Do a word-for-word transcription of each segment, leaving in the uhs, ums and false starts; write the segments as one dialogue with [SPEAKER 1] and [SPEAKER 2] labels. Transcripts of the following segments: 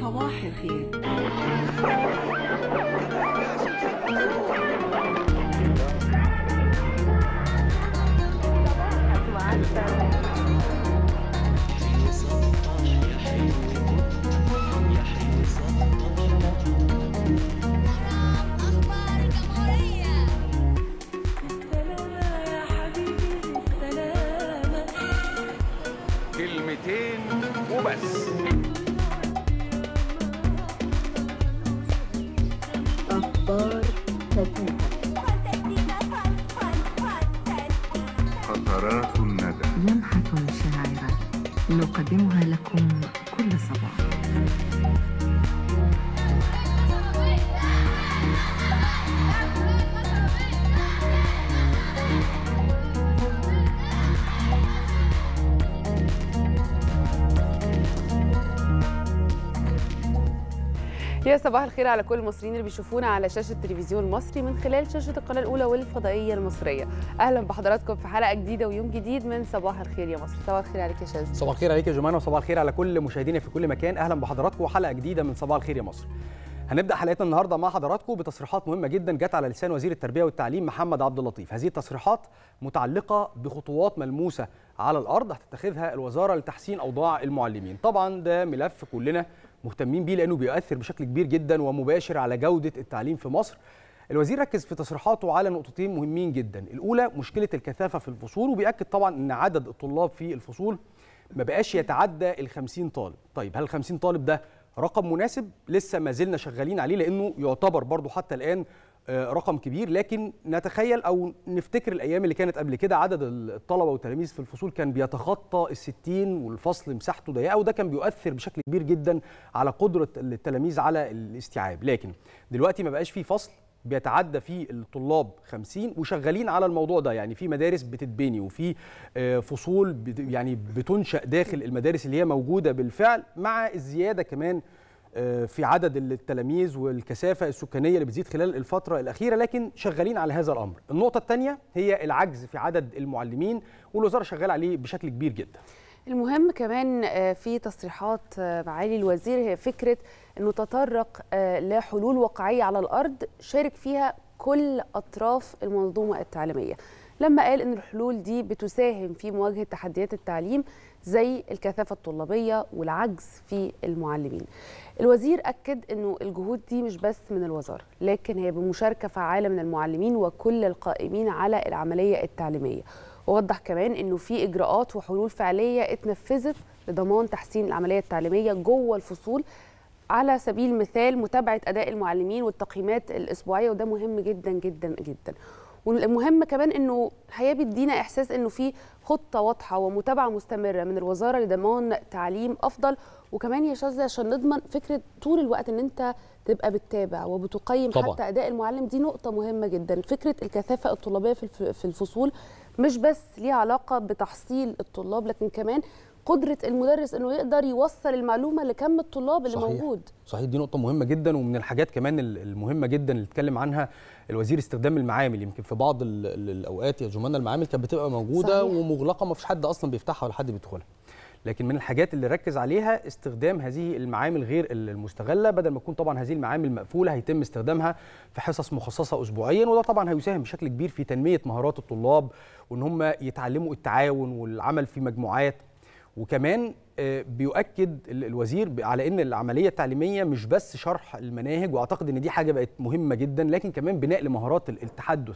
[SPEAKER 1] صباح الخير.
[SPEAKER 2] كلمتين وبس.
[SPEAKER 3] أخبار خفيفة.
[SPEAKER 2] قطرات الندى.
[SPEAKER 3] لمحة شاعرة نقدمها لكم كل صباح.
[SPEAKER 4] يا صباح الخير على كل المصريين اللي بيشوفونا على شاشة التلفزيون المصري من خلال شاشة القناة الأولى والفضائية المصرية. أهلا بحضراتكم في حلقة جديدة ويوم جديد من صباح الخير يا مصر. صباح الخير عليك يا شاذ.
[SPEAKER 5] صباح الخير عليك يا جمانة، وصباح الخير على كل مشاهدينا في كل مكان. أهلا بحضراتكم وحلقة جديدة من صباح الخير يا مصر. هنبدأ حلقتنا النهارده مع حضراتكم بتصريحات مهمة جدا جت على لسان وزير التربية والتعليم محمد عبد اللطيف. هذه التصريحات متعلقة بخطوات ملموسة على الأرض هتتخذها الوزارة لتحسين أوضاع المعلمين. طبعا ده ملف كلنا مهتمين بيه لأنه بيؤثر بشكل كبير جدا ومباشر على جودة التعليم في مصر. الوزير ركز في تصريحاته على نقطتين مهمين جدا. الأولى مشكلة الكثافة في الفصول، وبيأكد طبعا أن عدد الطلاب في الفصول ما بقاش يتعدى ال خمسين طالب. طيب هل ال خمسين طالب ده رقم مناسب؟ لسه ما زلنا شغالين عليه لأنه يعتبر برضو حتى الآن رقم كبير، لكن نتخيل أو نفتكر الأيام اللي كانت قبل كده عدد الطلبة والتلاميذ في الفصول كان بيتخطى الستين والفصل مساحته ضيقة، وده كان بيؤثر بشكل كبير جدا على قدرة التلاميذ على الاستيعاب. لكن دلوقتي ما بقاش فيه فصل بيتعدى فيه الطلاب خمسين وشغالين على الموضوع ده. يعني في مدارس بتتبني وفي فصول يعني بتنشأ داخل المدارس اللي هي موجودة بالفعل، مع الزيادة كمان في عدد التلاميذ والكثافة السكانية اللي بتزيد خلال الفترة الأخيرة، لكن شغالين على هذا الأمر. النقطة الثانية هي العجز في عدد المعلمين، والوزارة شغالة عليه بشكل كبير جدا.
[SPEAKER 4] المهم كمان في تصريحات معالي الوزير هي فكرة أنه تطرق لحلول واقعية على الأرض شارك فيها كل أطراف المنظومة التعليمية، لما قال أن الحلول دي بتساهم في مواجهة تحديات التعليم زي الكثافة الطلابية والعجز في المعلمين. الوزير أكد أنه الجهود دي مش بس من الوزارة، لكن هي بمشاركة فعالة من المعلمين وكل القائمين على العملية التعليمية. ووضح كمان أنه في إجراءات وحلول فعلية اتنفذت لضمان تحسين العملية التعليمية جوه الفصول، على سبيل المثال متابعة أداء المعلمين والتقييمات الأسبوعية، وده مهم جدا جدا جدا. والمهم كمان انه الحقيقه بيدينا احساس انه في خطه واضحه ومتابعه مستمره من الوزاره لضمان تعليم افضل. وكمان يا شاذ عشان نضمن فكره طول الوقت ان انت تبقى بتتابع وبتقيم طبعا. حتى اداء المعلم دي نقطه مهمه جدا. فكره الكثافه الطلابيه في الفصول مش بس ليها علاقه بتحصيل الطلاب، لكن كمان قدرة المدرس انه يقدر يوصل المعلومه لكم الطلاب اللي صحيح. موجود.
[SPEAKER 5] صحيح، دي نقطه مهمه جدا. ومن الحاجات كمان المهمه جدا اللي اتكلم عنها الوزير استخدام المعامل. يمكن في بعض الاوقات يا جمانة المعامل كانت بتبقى موجوده صحيح. ومغلقه، ما فيش حد اصلا بيفتحها ولا حد بيدخلها. لكن من الحاجات اللي ركز عليها استخدام هذه المعامل غير المستغله، بدل ما تكون طبعا هذه المعامل مقفوله هيتم استخدامها في حصص مخصصه اسبوعيا، وده طبعا هيساهم بشكل كبير في تنميه مهارات الطلاب وان هم يتعلموا التعاون والعمل في مجموعات. وكمان بيؤكد الوزير على ان العمليه التعليميه مش بس شرح المناهج، واعتقد ان دي حاجه بقت مهمه جدا، لكن كمان بناء لمهارات التحدث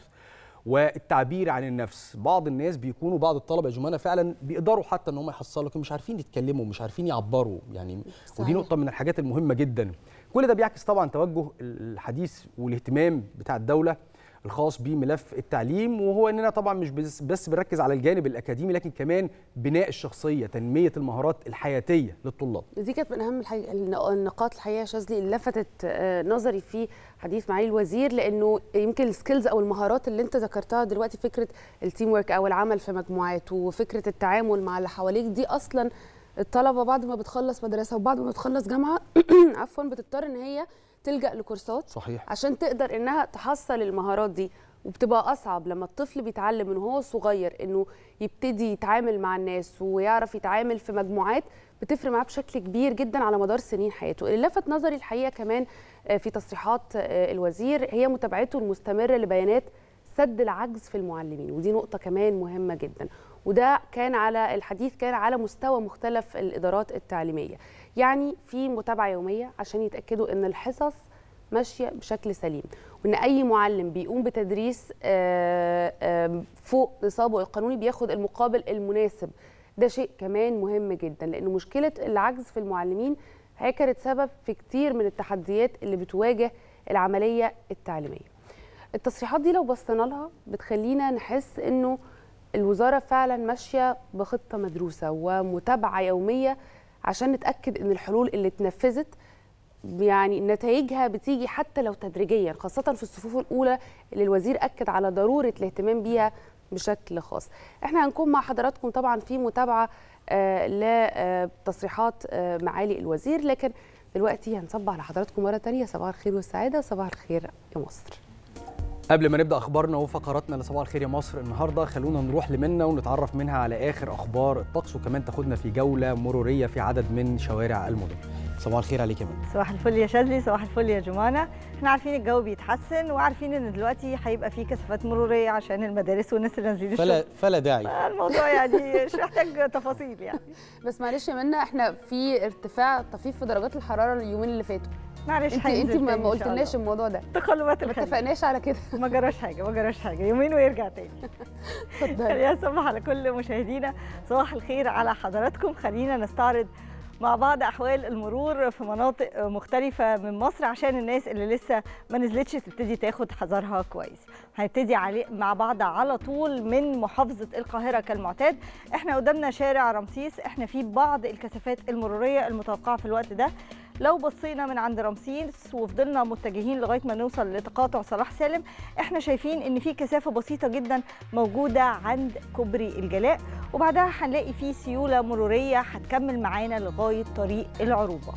[SPEAKER 5] والتعبير عن النفس. بعض الناس بيكونوا بعض الطلبه يا جمانة فعلا بيقدروا حتى ان هم يحصلوا، لكن مش عارفين يتكلموا، مش عارفين يعبروا يعني صحيح. ودي نقطه من الحاجات المهمه جدا. كل ده بيعكس طبعا توجه الحديث والاهتمام بتاع الدوله الخاص بملف التعليم، وهو اننا طبعا مش بس, بس بنركز على الجانب الاكاديمي، لكن كمان بناء الشخصيه، تنميه المهارات الحياتيه للطلاب.
[SPEAKER 4] دي كانت من اهم الحي... النقاط الحقيقه يا شاذلي اللي لفتت نظري في حديث معالي الوزير، لانه يمكن السكيلز او المهارات اللي انت ذكرتها دلوقتي، فكره التيم ورك او العمل في مجموعات وفكره التعامل مع اللي حواليك، دي اصلا الطلبه بعد ما بتخلص مدرسه وبعد ما بتخلص جامعه عفوا بتضطر ان هي تلجأ لكورسات
[SPEAKER 5] صحيح.
[SPEAKER 4] عشان تقدر انها تحصل المهارات دي. وبتبقى اصعب لما الطفل بيتعلم من هو صغير انه يبتدي يتعامل مع الناس ويعرف يتعامل في مجموعات، بتفرق معاه بشكل كبير جدا على مدار سنين حياته. اللي لفت نظري الحقيقه كمان في تصريحات الوزير هي متابعته المستمره لبيانات سد العجز في المعلمين، ودي نقطه كمان مهمه جدا، وده كان على الحديث كان على مستوى مختلف الادارات التعليميه. يعني في متابعه يوميه عشان يتاكدوا ان الحصص ماشيه بشكل سليم، وان اي معلم بيقوم بتدريس فوق نصابه القانوني بياخد المقابل المناسب. ده شيء كمان مهم جدا، لان مشكله العجز في المعلمين هي كانت سبب في كتير من التحديات اللي بتواجه العمليه التعليميه. التصريحات دي لو بصينا لها بتخلينا نحس انه الوزاره فعلا ماشيه بخطه مدروسه ومتابعه يوميه عشان نتاكد ان الحلول اللي اتنفذت يعني نتائجها بتيجي حتى لو تدريجيا، خاصه في الصفوف الاولى اللي الوزير اكد على ضروره الاهتمام بيها بشكل خاص. احنا هنكون مع حضراتكم طبعا في متابعه آه لتصريحات آه معالي الوزير، لكن دلوقتي هنصبح على حضراتكم مره ثانيه. صباح الخير والسعاده، صباح الخير يا مصر.
[SPEAKER 5] قبل ما نبدا اخبارنا وفقراتنا لصباح الخير يا مصر النهارده، خلونا نروح لمنى ونتعرف منها على اخر اخبار الطقس، وكمان تاخدنا في جوله مروريه في عدد من شوارع المدن. صباح الخير عليك يا منى.
[SPEAKER 1] صباح الفل يا شاذلي، صباح الفل يا جمانه. احنا عارفين الجو بيتحسن، وعارفين ان دلوقتي هيبقى في كثافات مروريه عشان المدارس والناس اللي نازلين الشغل.
[SPEAKER 5] فلا فلا داعي.
[SPEAKER 1] الموضوع يعني مش محتاج تفاصيل يعني.
[SPEAKER 4] بس معلش يا منى، احنا في ارتفاع طفيف في درجات الحراره اليومين اللي فاتوا.
[SPEAKER 1] معلش
[SPEAKER 4] انت انت ما قلتلناش الموضوع ده.
[SPEAKER 1] تقلبات
[SPEAKER 4] ما اتفقناش على كده.
[SPEAKER 1] ما جراش حاجه ما جراش حاجه، يومين ويرجع تاني. اتفضلي. خلينا نصبح على كل مشاهدينا، صباح الخير على حضراتكم. خلينا نستعرض مع بعض احوال المرور في مناطق مختلفه من مصر عشان الناس اللي لسه ما نزلتش تبتدي تاخد حذرها كويس. هنبتدي علي مع بعض على طول من محافظه القاهره كالمعتاد. احنا قدامنا شارع رمسيس، احنا في بعض الكثافات المروريه المتوقعه في الوقت ده. لو بصينا من عند رمسيس وفضلنا متجهين لغايه ما نوصل لتقاطع صلاح سالم، احنا شايفين ان في كثافه بسيطه جدا موجوده عند كوبري الجلاء، وبعدها هنلاقي في سيوله مروريه هتكمل معانا لغايه طريق العروبه.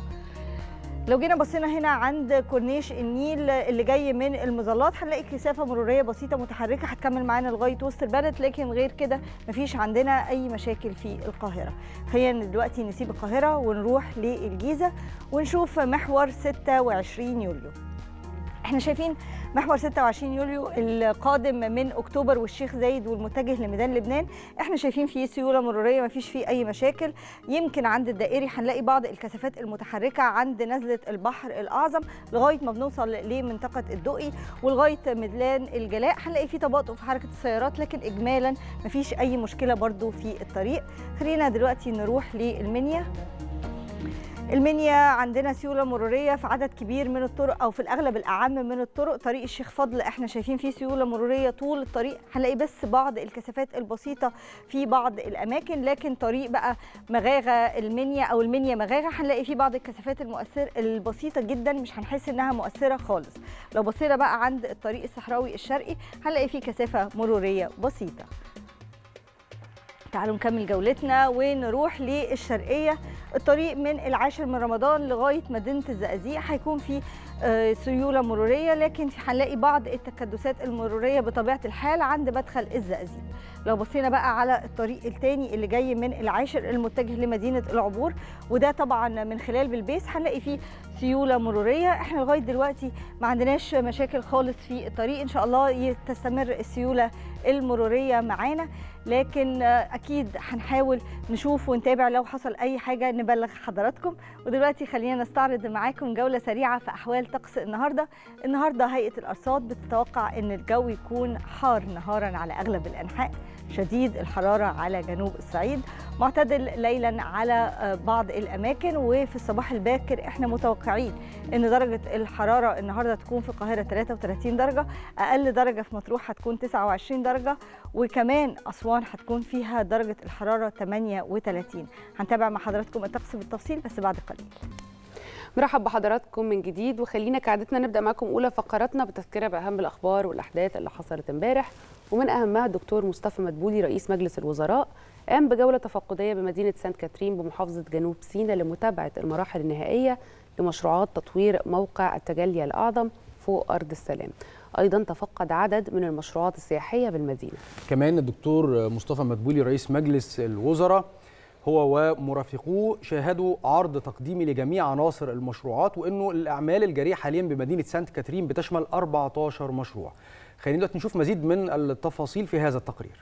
[SPEAKER 1] لو جينا بصينا هنا عند كورنيش النيل اللي جاي من المظلات، هنلاقي كثافه مروريه بسيطه متحركه هتكمل معانا لغايه وسط البلد، لكن غير كده مفيش عندنا اي مشاكل في القاهره. خلينا دلوقتي نسيب القاهره ونروح للجيزه ونشوف محور ستة وعشرين يوليو. احنا شايفين محور ستة وعشرين يوليو القادم من اكتوبر والشيخ زايد والمتجه لميدان لبنان، احنا شايفين فيه سيوله مروريه ما فيش فيه اي مشاكل. يمكن عند الدائري هنلاقي بعض الكثافات المتحركه عند نزله البحر الاعظم لغايه ما بنوصل لمنطقه الدقي، ولغايه ميدان الجلاء هنلاقي فيه تباطؤ في حركه السيارات، لكن اجمالا ما فيش اي مشكله برضو في الطريق. خلينا دلوقتي نروح للمنيا. المنيا عندنا سيوله مروريه في عدد كبير من الطرق، او في الاغلب الاعم من الطرق. طريق الشيخ فضل احنا شايفين فيه سيوله مروريه طول الطريق، هنلاقي بس بعض الكثافات البسيطه في بعض الاماكن، لكن طريق بقى مغاغه المنيا او المنيا مغاغه هنلاقي فيه بعض الكثافات المؤثره البسيطه جدا، مش هنحس انها مؤثره خالص. لو بصينا بقى عند الطريق الصحراوي الشرقي هنلاقي فيه كثافه مروريه بسيطه. تعالوا نكمل جولتنا ونروح للشرقية. الطريق من العاشر من رمضان لغاية مدينة الزقازيق هيكون في سيولة مرورية، لكن هنلاقي بعض التكدسات المرورية بطبيعة الحال عند مدخل الزقازيق. لو بصينا بقى على الطريق الثاني اللي جاي من العاشر المتجه لمدينة العبور، وده طبعا من خلال بلبيس هنلاقي فيه سيولة مرورية. احنا لغاية دلوقتي ما عندناش مشاكل خالص في الطريق، ان شاء الله تستمر السيولة المرورية معانا، لكن اكيد هنحاول نشوف ونتابع لو حصل اي حاجة نبلغ حضراتكم. ودلوقتي خلينا نستعرض معاكم جولة سريعة في احوال طقس النهارده. النهارده هيئة الارصاد بتتوقع ان الجو يكون حار نهارا على اغلب الانحاء، شديد الحرارة على جنوب الصعيد، معتدل ليلا على بعض الأماكن. وفي الصباح الباكر احنا متوقعين ان درجة الحرارة النهاردة تكون في القاهرة ثلاثة وثلاثين درجة، أقل درجة في مطروح هتكون تسعة وعشرين درجة، وكمان أسوان هتكون فيها درجة الحرارة ثمانية وثلاثين. هنتابع مع حضراتكم الطقس بالتفصيل بس بعد قليل.
[SPEAKER 4] مرحب بحضراتكم من جديد، وخلينا كعادتنا نبدأ معكم أولى فقراتنا بتذكرة بأهم الأخبار والأحداث اللي حصلت امبارح، ومن أهمها الدكتور مصطفى مدبولي رئيس مجلس الوزراء قام بجولة تفقدية بمدينة سانت كاترين بمحافظة جنوب سيناء لمتابعة المراحل النهائية لمشروعات تطوير موقع التجلي الأعظم فوق أرض السلام. أيضا تفقد عدد من المشروعات السياحية بالمدينة.
[SPEAKER 5] كمان الدكتور مصطفى مدبولي رئيس مجلس الوزراء هو ومرافقوه شاهدوا عرض تقديمي لجميع عناصر المشروعات، وانه الاعمال الجاريه حاليا بمدينه سانت كاترين بتشمل أربعة عشر مشروع. خلينا دلوقتي نشوف مزيد من التفاصيل في هذا التقرير.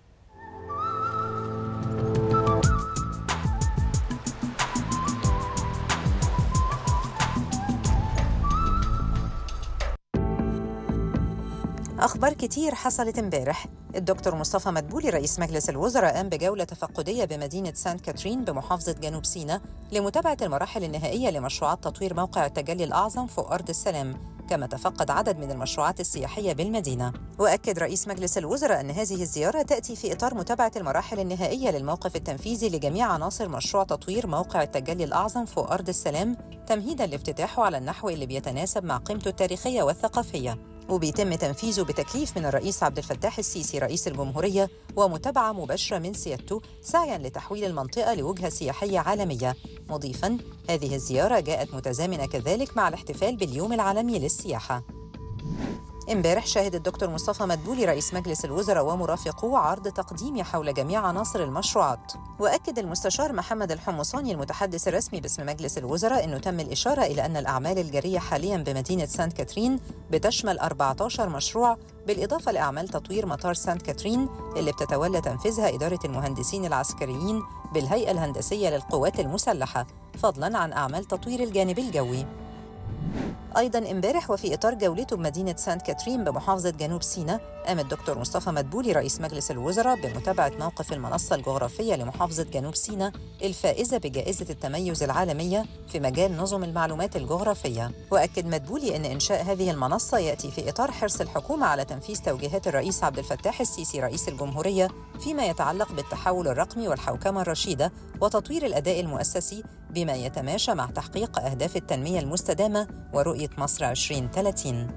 [SPEAKER 6] أخبار كتير حصلت امبارح. الدكتور مصطفى مدبولي رئيس مجلس الوزراء قام بجولة تفقدية بمدينة سانت كاترين بمحافظة جنوب سيناء لمتابعة المراحل النهائية لمشروعات تطوير موقع التجلي الأعظم فوق أرض السلام، كما تفقد عدد من المشروعات السياحية بالمدينة. وأكد رئيس مجلس الوزراء أن هذه الزيارة تأتي في إطار متابعة المراحل النهائية للموقف التنفيذي لجميع عناصر مشروع تطوير موقع التجلي الأعظم فوق أرض السلام، تمهيداً لافتتاحه على النحو اللي بيتناسب مع قيمته التاريخية والثقافية. وبيتم تنفيذه بتكليف من الرئيس عبد الفتاح السيسي رئيس الجمهورية ومتابعة مباشرة من سيادته سعياً لتحويل المنطقة لوجهة سياحية عالمية. مضيفاً هذه الزيارة جاءت متزامنة كذلك مع الاحتفال باليوم العالمي للسياحة. امبارح شهد الدكتور مصطفى مدبولي رئيس مجلس الوزراء ومرافقوه عرض تقديمي حول جميع عناصر المشروعات. وأكد المستشار محمد الحمصاني المتحدث الرسمي باسم مجلس الوزراء أنه تم الإشارة إلى أن الأعمال الجارية حالياً بمدينة سانت كاترين بتشمل أربعة عشر مشروع، بالإضافة لأعمال تطوير مطار سانت كاترين اللي بتتولى تنفيذها إدارة المهندسين العسكريين بالهيئة الهندسية للقوات المسلحة، فضلاً عن أعمال تطوير الجانب الجوي. أيضاً امبارح وفي إطار جولته بمدينة سانت كاترين بمحافظة جنوب سيناء، قام الدكتور مصطفى مدبولي رئيس مجلس الوزراء بمتابعة موقف المنصة الجغرافية لمحافظة جنوب سيناء الفائزة بجائزة التميز العالمية في مجال نظم المعلومات الجغرافية. وأكد مدبولي أن إنشاء هذه المنصة يأتي في إطار حرص الحكومة على تنفيذ توجيهات الرئيس عبد الفتاح السيسي رئيس الجمهورية فيما يتعلق بالتحول الرقمي والحوكمة الرشيدة وتطوير الأداء المؤسسي بما يتماشى مع تحقيق أهداف التنمية المستدامة ورؤية مصر عشرين ثلاثين.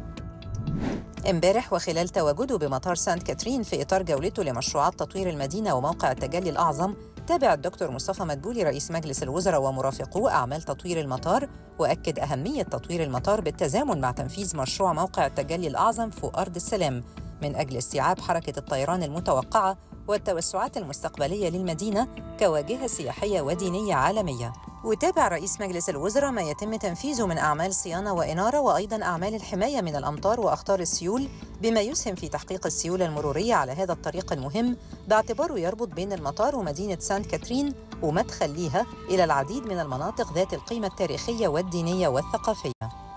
[SPEAKER 6] امبارح وخلال تواجده بمطار سانت كاترين في إطار جولته لمشروعات تطوير المدينة وموقع التجلي الأعظم، تابع الدكتور مصطفى مدبولي رئيس مجلس الوزراء ومرافقوه أعمال تطوير المطار، وأكد أهمية تطوير المطار بالتزامن مع تنفيذ مشروع موقع التجلي الأعظم فوق أرض السلام من أجل استيعاب حركة الطيران المتوقعة والتوسعات المستقبلية للمدينة كواجهة سياحية ودينية عالمية. وتابع رئيس مجلس الوزراء ما يتم تنفيذه من أعمال صيانة وإنارة وأيضاً أعمال الحماية من الأمطار وأخطار السيول بما يسهم في تحقيق السيولة المرورية على هذا الطريق المهم، باعتباره يربط بين المطار ومدينة سانت كاترين ومدخل ليها إلى العديد من المناطق ذات القيمة التاريخية والدينية والثقافية.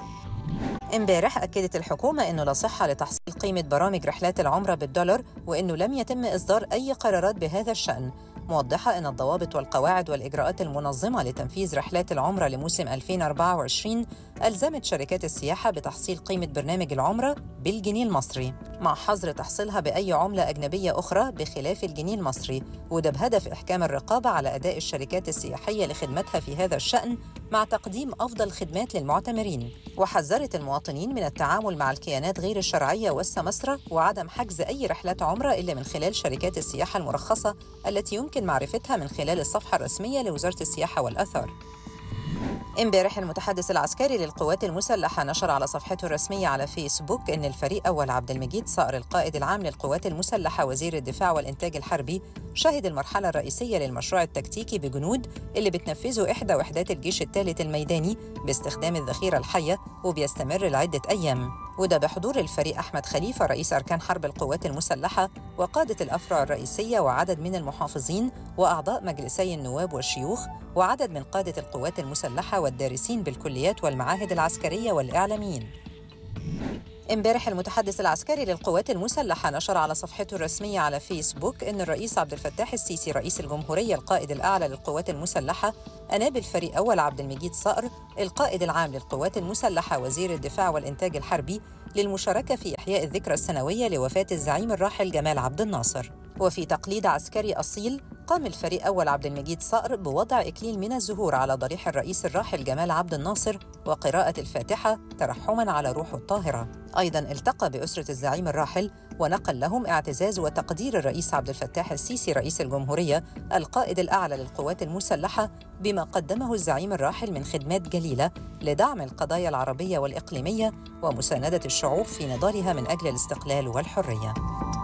[SPEAKER 6] امبارح أكدت الحكومة أنه لا صحة لتحصيل قيمة برامج رحلات العمرة بالدولار، وأنه لم يتم إصدار أي قرارات بهذا الشأن، موضحة أن الضوابط والقواعد والإجراءات المنظمة لتنفيذ رحلات العمرة لموسم ألفين وأربعة وعشرين ألزمت شركات السياحة بتحصيل قيمة برنامج العمرة بالجنيه المصري مع حظر تحصيلها بأي عملة أجنبية أخرى بخلاف الجنيه المصري، وده بهدف إحكام الرقابة على أداء الشركات السياحية لخدمتها في هذا الشأن مع تقديم أفضل خدمات للمعتمرين. وحذرت المواطنين من التعامل مع الكيانات غير الشرعية والسمسرة وعدم حجز أي رحلات عمرة إلا من خلال شركات السياحة المرخصة التي يمكن معرفتها من خلال الصفحة الرسمية لوزارة السياحة والآثار. امبارح المتحدث العسكري للقوات المسلحة نشر على صفحته الرسمية على فيسبوك أن الفريق أول عبد المجيد صقر القائد العام للقوات المسلحة وزير الدفاع والإنتاج الحربي شهد المرحلة الرئيسية للمشروع التكتيكي بجنود اللي بتنفذه إحدى وحدات الجيش الثالث الميداني باستخدام الذخيرة الحية وبيستمر لعدة أيام، وده بحضور الفريق أحمد خليفة رئيس أركان حرب القوات المسلحة وقادة الأفرع الرئيسية وعدد من المحافظين وأعضاء مجلسي النواب والشيوخ وعدد من قادة القوات المسلحة والدارسين بالكليات والمعاهد العسكرية والإعلاميين. امبارح المتحدث العسكري للقوات المسلحة نشر على صفحته الرسمية على فيسبوك أن الرئيس عبد الفتاح السيسي رئيس الجمهورية القائد الأعلى للقوات المسلحة أناب الفريق أول عبد المجيد صقر القائد العام للقوات المسلحة وزير الدفاع والإنتاج الحربي للمشاركة في إحياء الذكرى السنوية لوفاة الزعيم الراحل جمال عبد الناصر. وفي تقليد عسكري أصيل قام الفريق أول عبد المجيد صقر بوضع إكليل من الزهور على ضريح الرئيس الراحل جمال عبد الناصر وقراءة الفاتحة ترحماً على روحه الطاهرة. أيضاً التقى بأسرة الزعيم الراحل ونقل لهم اعتزاز وتقدير الرئيس عبد الفتاح السيسي رئيس الجمهورية القائد الأعلى للقوات المسلحة بما قدمه الزعيم الراحل من خدمات جليلة لدعم القضايا العربية والإقليمية ومساندة الشعوب في نضالها من أجل الاستقلال والحرية.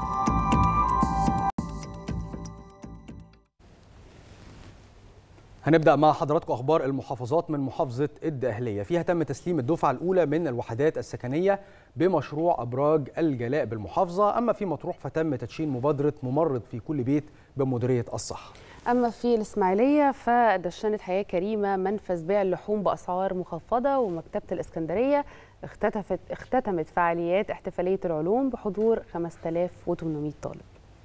[SPEAKER 5] هنبدأ مع حضراتكم أخبار المحافظات من محافظة الدقهلية، فيها تم تسليم الدفعة الأولى من الوحدات السكنية بمشروع أبراج الجلاء بالمحافظة. أما في مطروح فتم تدشين مبادرة ممرض في كل بيت بمديرية الصحة.
[SPEAKER 4] أما في الإسماعيلية فدشنت حياة كريمة منفذ بيع اللحوم بأسعار مخفضة، ومكتبة الإسكندرية اختتفت اختتمت فعاليات احتفالية العلوم بحضور خمسة آلاف وثمانمائة طالب.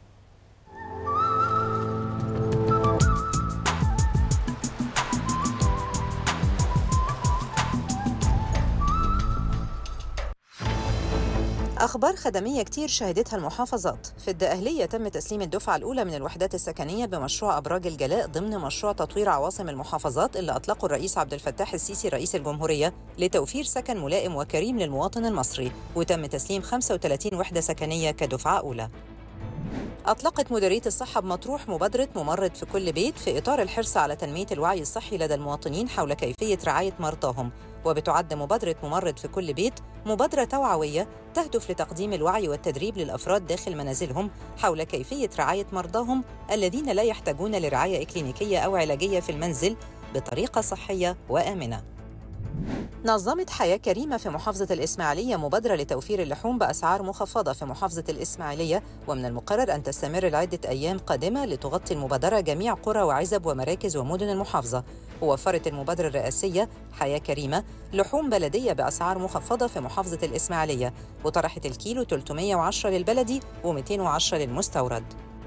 [SPEAKER 6] أخبار خدمية كتير شهدتها المحافظات. في الدقهلية تم تسليم الدفعة الأولى من الوحدات السكنية بمشروع أبراج الجلاء ضمن مشروع تطوير عواصم المحافظات اللي أطلقه الرئيس عبد الفتاح السيسي رئيس الجمهورية لتوفير سكن ملائم وكريم للمواطن المصري، وتم تسليم خمسة وثلاثين وحدة سكنية كدفعة أولى. أطلقت مديرية الصحة بمطروح مبادرة ممرض في كل بيت في إطار الحرص على تنمية الوعي الصحي لدى المواطنين حول كيفية رعاية مرضاهم، وبتعد مبادرة ممرض في كل بيت مبادرة توعوية تهدف لتقديم الوعي والتدريب للأفراد داخل منازلهم حول كيفية رعاية مرضاهم الذين لا يحتاجون لرعاية إكلينيكية أو علاجية في المنزل بطريقة صحية وآمنة. نظمت حياة كريمة في محافظة الإسماعيلية مبادرة لتوفير اللحوم بأسعار مخفضة في محافظة الإسماعيلية، ومن المقرر أن تستمر لعدة أيام قادمة لتغطي المبادرة جميع قرى وعزب ومراكز ومدن المحافظة. ووفرت المبادرة الرئاسية حياة كريمة لحوم بلدية بأسعار مخفضة في محافظة الإسماعيلية، وطرحت الكيلو ثلاثمائة وعشرة للبلدي ومئتين وعشرة للمستورد.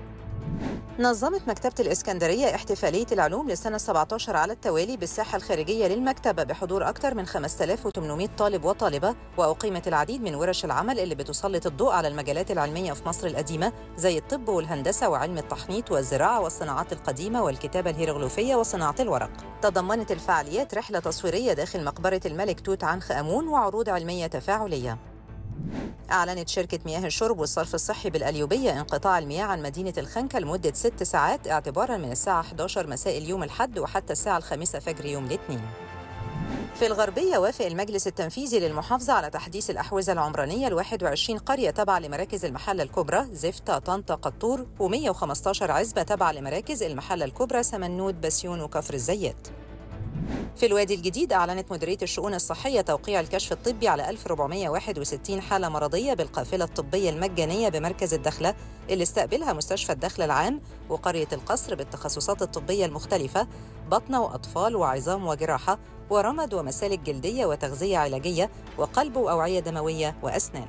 [SPEAKER 6] نظمت مكتبة الإسكندرية احتفالية العلوم للسنة سبعة عشر على التوالي بالساحة الخارجية للمكتبة بحضور أكثر من خمسة آلاف وثمانمائة طالب وطالبة، وأقيمت العديد من ورش العمل اللي بتسلط الضوء على المجالات العلمية في مصر القديمة زي الطب والهندسة وعلم التحنيط والزراعة والصناعات القديمة والكتابة الهيروغليفية وصناعة الورق. تضمنت الفعاليات رحلة تصويرية داخل مقبرة الملك توت عنخ آمون وعروض علمية تفاعلية. أعلنت شركة مياه الشرب والصرف الصحي بالأليوبية انقطاع المياه عن مدينة الخنكة لمدة ست ساعات اعتباراً من الساعة إحدى عشرة مساء اليوم الأحد وحتى الساعة الخامسة فجر يوم الاثنين. في الغربية وافق المجلس التنفيذي للمحافظة على تحديث الأحوزة العمرانية ل واحد وعشرين قرية تابعة لمراكز المحلة الكبرى زفتة طنطا قطور ومئة وخمسة عشر عزبة تابعة لمراكز المحلة الكبرى سمنود بسيون وكفر الزيات. في الوادي الجديد أعلنت مديرية الشؤون الصحية توقيع الكشف الطبي على ألف وأربعمائة وواحد وستين حالة مرضية بالقافلة الطبية المجانية بمركز الدخلة اللي استقبلها مستشفى الدخلة العام وقرية القصر بالتخصصات الطبية المختلفة بطنة وأطفال وعظام وجراحة ورمد ومسالك جلدية وتغذية علاجية وقلب وأوعية دموية وأسنان.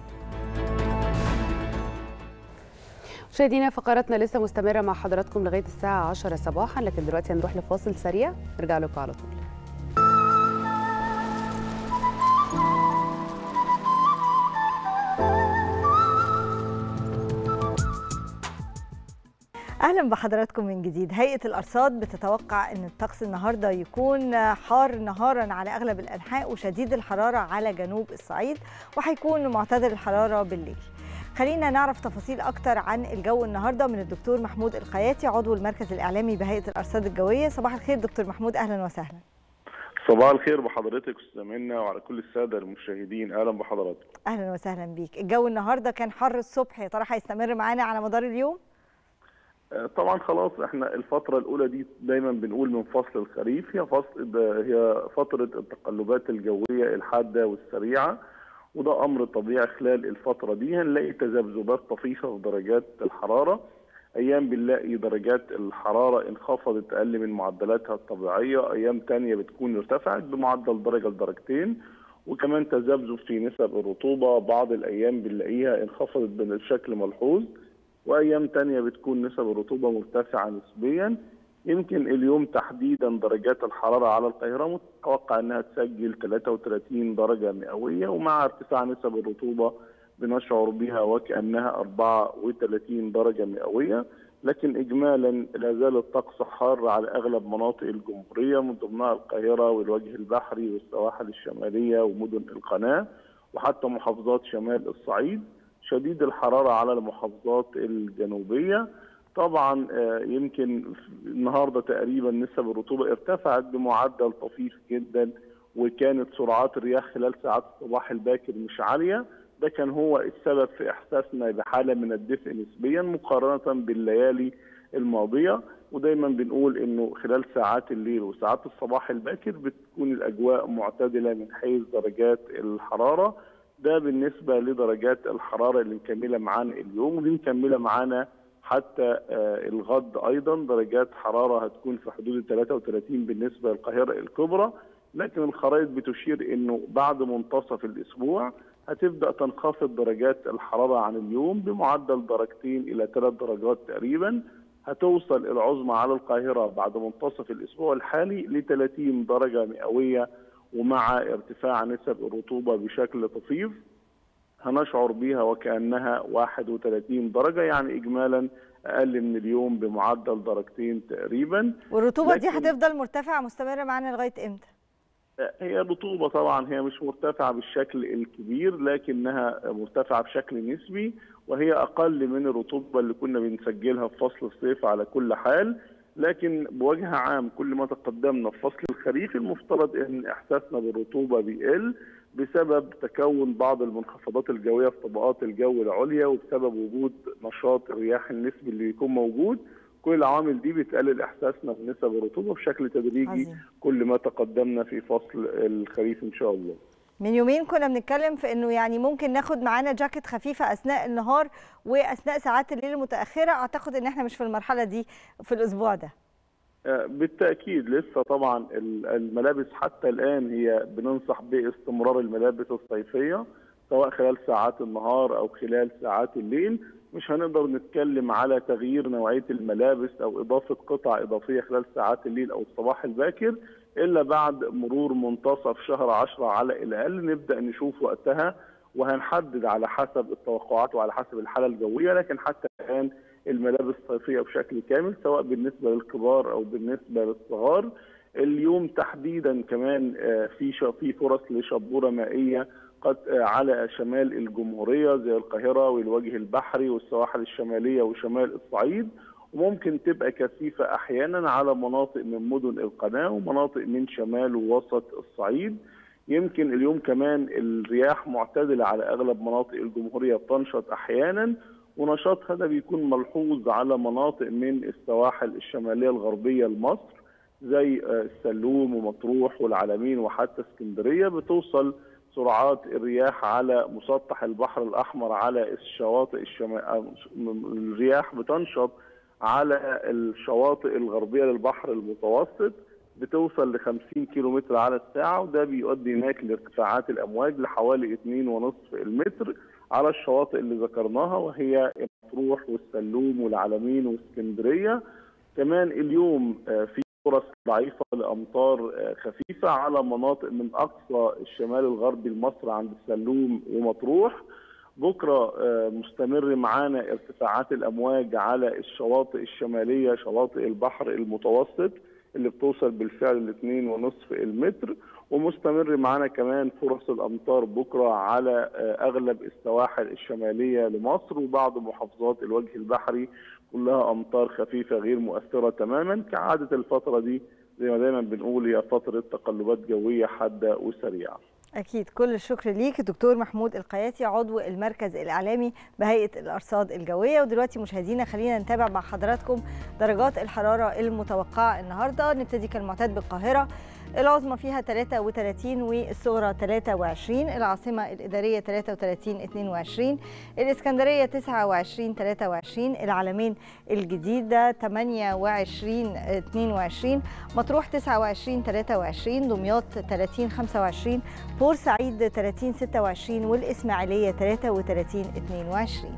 [SPEAKER 4] مشاهدينا فقراتنا لسه مستمرة مع حضراتكم لغاية الساعة عشرة صباحا، لكن دلوقتي هنروح لفاصل سريع نرجع لكم على طول.
[SPEAKER 1] اهلا بحضراتكم من جديد. هيئه الارصاد بتتوقع ان الطقس النهارده يكون حار نهارا على اغلب الانحاء وشديد الحراره على جنوب الصعيد، وهيكون معتدل الحراره بالليل. خلينا نعرف تفاصيل اكتر عن الجو النهارده من الدكتور محمود الخياتي عضو المركز الاعلامي بهيئه الارصاد الجويه. صباح الخير دكتور محمود، اهلا وسهلا.
[SPEAKER 2] صباح الخير بحضرتك استاذ منى وعلى كل الساده المشاهدين، اهلا بحضراتكم.
[SPEAKER 1] اهلا وسهلا بيك. الجو النهارده كان حر الصبح، يا ترى هيستمر معانا على مدار اليوم؟
[SPEAKER 2] طبعا خلاص احنا الفتره الاولى دي دايما بنقول من فصل الخريف هي فصل هي فتره التقلبات الجويه الحاده والسريعه، وده امر طبيعي. خلال الفتره دي هنلاقي تذبذبات طفيفه في درجات الحراره. ايام بنلاقي درجات الحراره انخفضت اقل من معدلاتها الطبيعيه، ايام ثانيه بتكون ارتفعت بمعدل درجه لدرجتين، وكمان تذبذب في نسب الرطوبه. بعض الايام بنلاقيها انخفضت بشكل ملحوظ، وايام ثانيه بتكون نسب الرطوبه مرتفعه نسبيا. يمكن اليوم تحديدا درجات الحراره على القاهره متوقع انها تسجل ثلاثة وثلاثين درجه مئويه، ومع ارتفاع نسب الرطوبه بنشعر بها وكانها أربعة وثلاثين درجه مئويه. لكن اجمالا لا زال الطقس حار على اغلب مناطق الجمهوريه من ضمنها القاهره والوجه البحري والسواحل الشماليه ومدن القناه وحتى محافظات شمال الصعيد. شديد الحرارة على المحافظات الجنوبية. طبعا يمكن النهارده تقريبا نسب الرطوبة ارتفعت بمعدل طفيف جدا، وكانت سرعات الرياح خلال ساعات الصباح الباكر مش عالية. ده كان هو السبب في إحساسنا بحالة من الدفء نسبيا مقارنة بالليالي الماضية. ودايما بنقول إنه خلال ساعات الليل وساعات الصباح الباكر بتكون الأجواء معتدلة من حيث درجات الحرارة. ده بالنسبة لدرجات الحرارة اللي مكملة معانا اليوم، ودي مكملة معانا حتى الغد. أيضا درجات حرارة هتكون في حدود ثلاثة وثلاثين بالنسبة للقاهرة الكبرى، لكن الخرائط بتشير إنه بعد منتصف الأسبوع هتبدأ تنخفض درجات الحرارة عن اليوم بمعدل درجتين إلى ثلاث درجات تقريبا. هتوصل العظمى على القاهرة بعد منتصف الأسبوع الحالي ل ثلاثين درجة مئوية، ومع ارتفاع نسب الرطوبة بشكل طفيف هنشعر بها وكأنها واحد وثلاثين درجة، يعني إجمالا أقل من اليوم بمعدل درجتين تقريبا.
[SPEAKER 1] والرطوبة دي هتفضل مرتفعة مستمرة معانا لغاية إمتى؟
[SPEAKER 2] هي الرطوبة طبعا هي مش مرتفعة بالشكل الكبير، لكنها مرتفعة بشكل نسبي، وهي أقل من الرطوبة اللي كنا بنسجلها في فصل الصيف على كل حال. لكن بوجه عام كل ما تقدمنا في فصل الخريف المفترض ان احساسنا بالرطوبه بيقل بسبب تكون بعض المنخفضات الجويه في طبقات الجو العليا، وبسبب وجود نشاط الرياح النسبي اللي بيكون موجود. كل العوامل دي بتقلل احساسنا بنسب الرطوبه بشكل تدريجي عزيز. كل ما تقدمنا في فصل الخريف ان شاء الله.
[SPEAKER 1] من يومين كنا بنتكلم في انه يعني ممكن ناخد معانا جاكيت خفيفه اثناء النهار واثناء ساعات الليل المتاخره. اعتقد ان احنا مش في المرحله دي في الاسبوع ده.
[SPEAKER 2] بالتاكيد لسه طبعا الملابس حتى الان هي بننصح باستمرار الملابس الصيفيه سواء خلال ساعات النهار او خلال ساعات الليل. مش هنقدر نتكلم على تغيير نوعيه الملابس او اضافه قطع اضافيه خلال ساعات الليل او الصباح الباكر إلا بعد مرور منتصف شهر عشرة على الأقل. نبدأ نشوف وقتها وهنحدد على حسب التوقعات وعلى حسب الحالة الجوية. لكن حتى الآن الملابس الصيفية بشكل كامل سواء بالنسبة للكبار أو بالنسبة للصغار. اليوم تحديدا كمان في في فرص لشبورة مائية قد على شمال الجمهورية زي القاهرة والوجه البحري والسواحل الشمالية وشمال الصعيد، وممكن تبقى كثيفة أحيانا على مناطق من مدن القناة ومناطق من شمال ووسط الصعيد. يمكن اليوم كمان الرياح معتدلة على أغلب مناطق الجمهورية بتنشط أحيانا، ونشاطها ده بيكون ملحوظ على مناطق من السواحل الشمالية الغربية لمصر زي السلوم ومطروح والعلمين وحتى اسكندرية. بتوصل سرعات الرياح على مسطح البحر الأحمر على الشواطئ الشمالية، الرياح بتنشط على الشواطئ الغربية للبحر المتوسط بتوصل ل خمسين كيلومتر على الساعة، وده بيؤدي هناك لارتفاعات الأمواج لحوالي اثنين ونصف المتر على الشواطئ اللي ذكرناها وهي مطروح والسلوم والعلمين واسكندرية. كمان اليوم في فرص ضعيفة لأمطار خفيفة على مناطق من أقصى الشمال الغربي لمصر عند السلوم ومطروح. بكرة مستمر معانا ارتفاعات الأمواج على الشواطئ الشمالية شواطئ البحر المتوسط اللي بتوصل بالفعل لاثنين ونصف المتر، ومستمر معانا كمان فرص الأمطار بكرة على أغلب السواحل الشمالية لمصر وبعض محافظات الوجه البحري كلها أمطار خفيفة غير مؤثرة تماما. كعادة الفترة دي زي ما دايما بنقول هي فترة تقلبات جوية حادة وسريعة.
[SPEAKER 1] أكيد كل الشكر ليك دكتور محمود القياتي عضو المركز الإعلامي بهيئة الأرصاد الجوية. ودلوقتي مشاهدينا خلينا نتابع مع حضراتكم درجات الحرارة المتوقعة النهاردة. نبتدي كالمعتاد بالقاهرة، العظمى فيها ثلاثة وثلاثين والصغرى ثلاثة وعشرين، العاصمة الإدارية ثلاثة وثلاثين اثنين وعشرين، الإسكندرية تسعة وعشرين ثلاثة وعشرين، العلمين الجديدة ثمانية وعشرين اثنين وعشرين، مطروح تسعة وعشرين ثلاثة وعشرين، دمياط ثلاثين خمسة وعشرين، بورسعيد ثلاثين ستة وعشرين، والإسماعيلية ثلاثة وثلاثين اثنين وعشرين.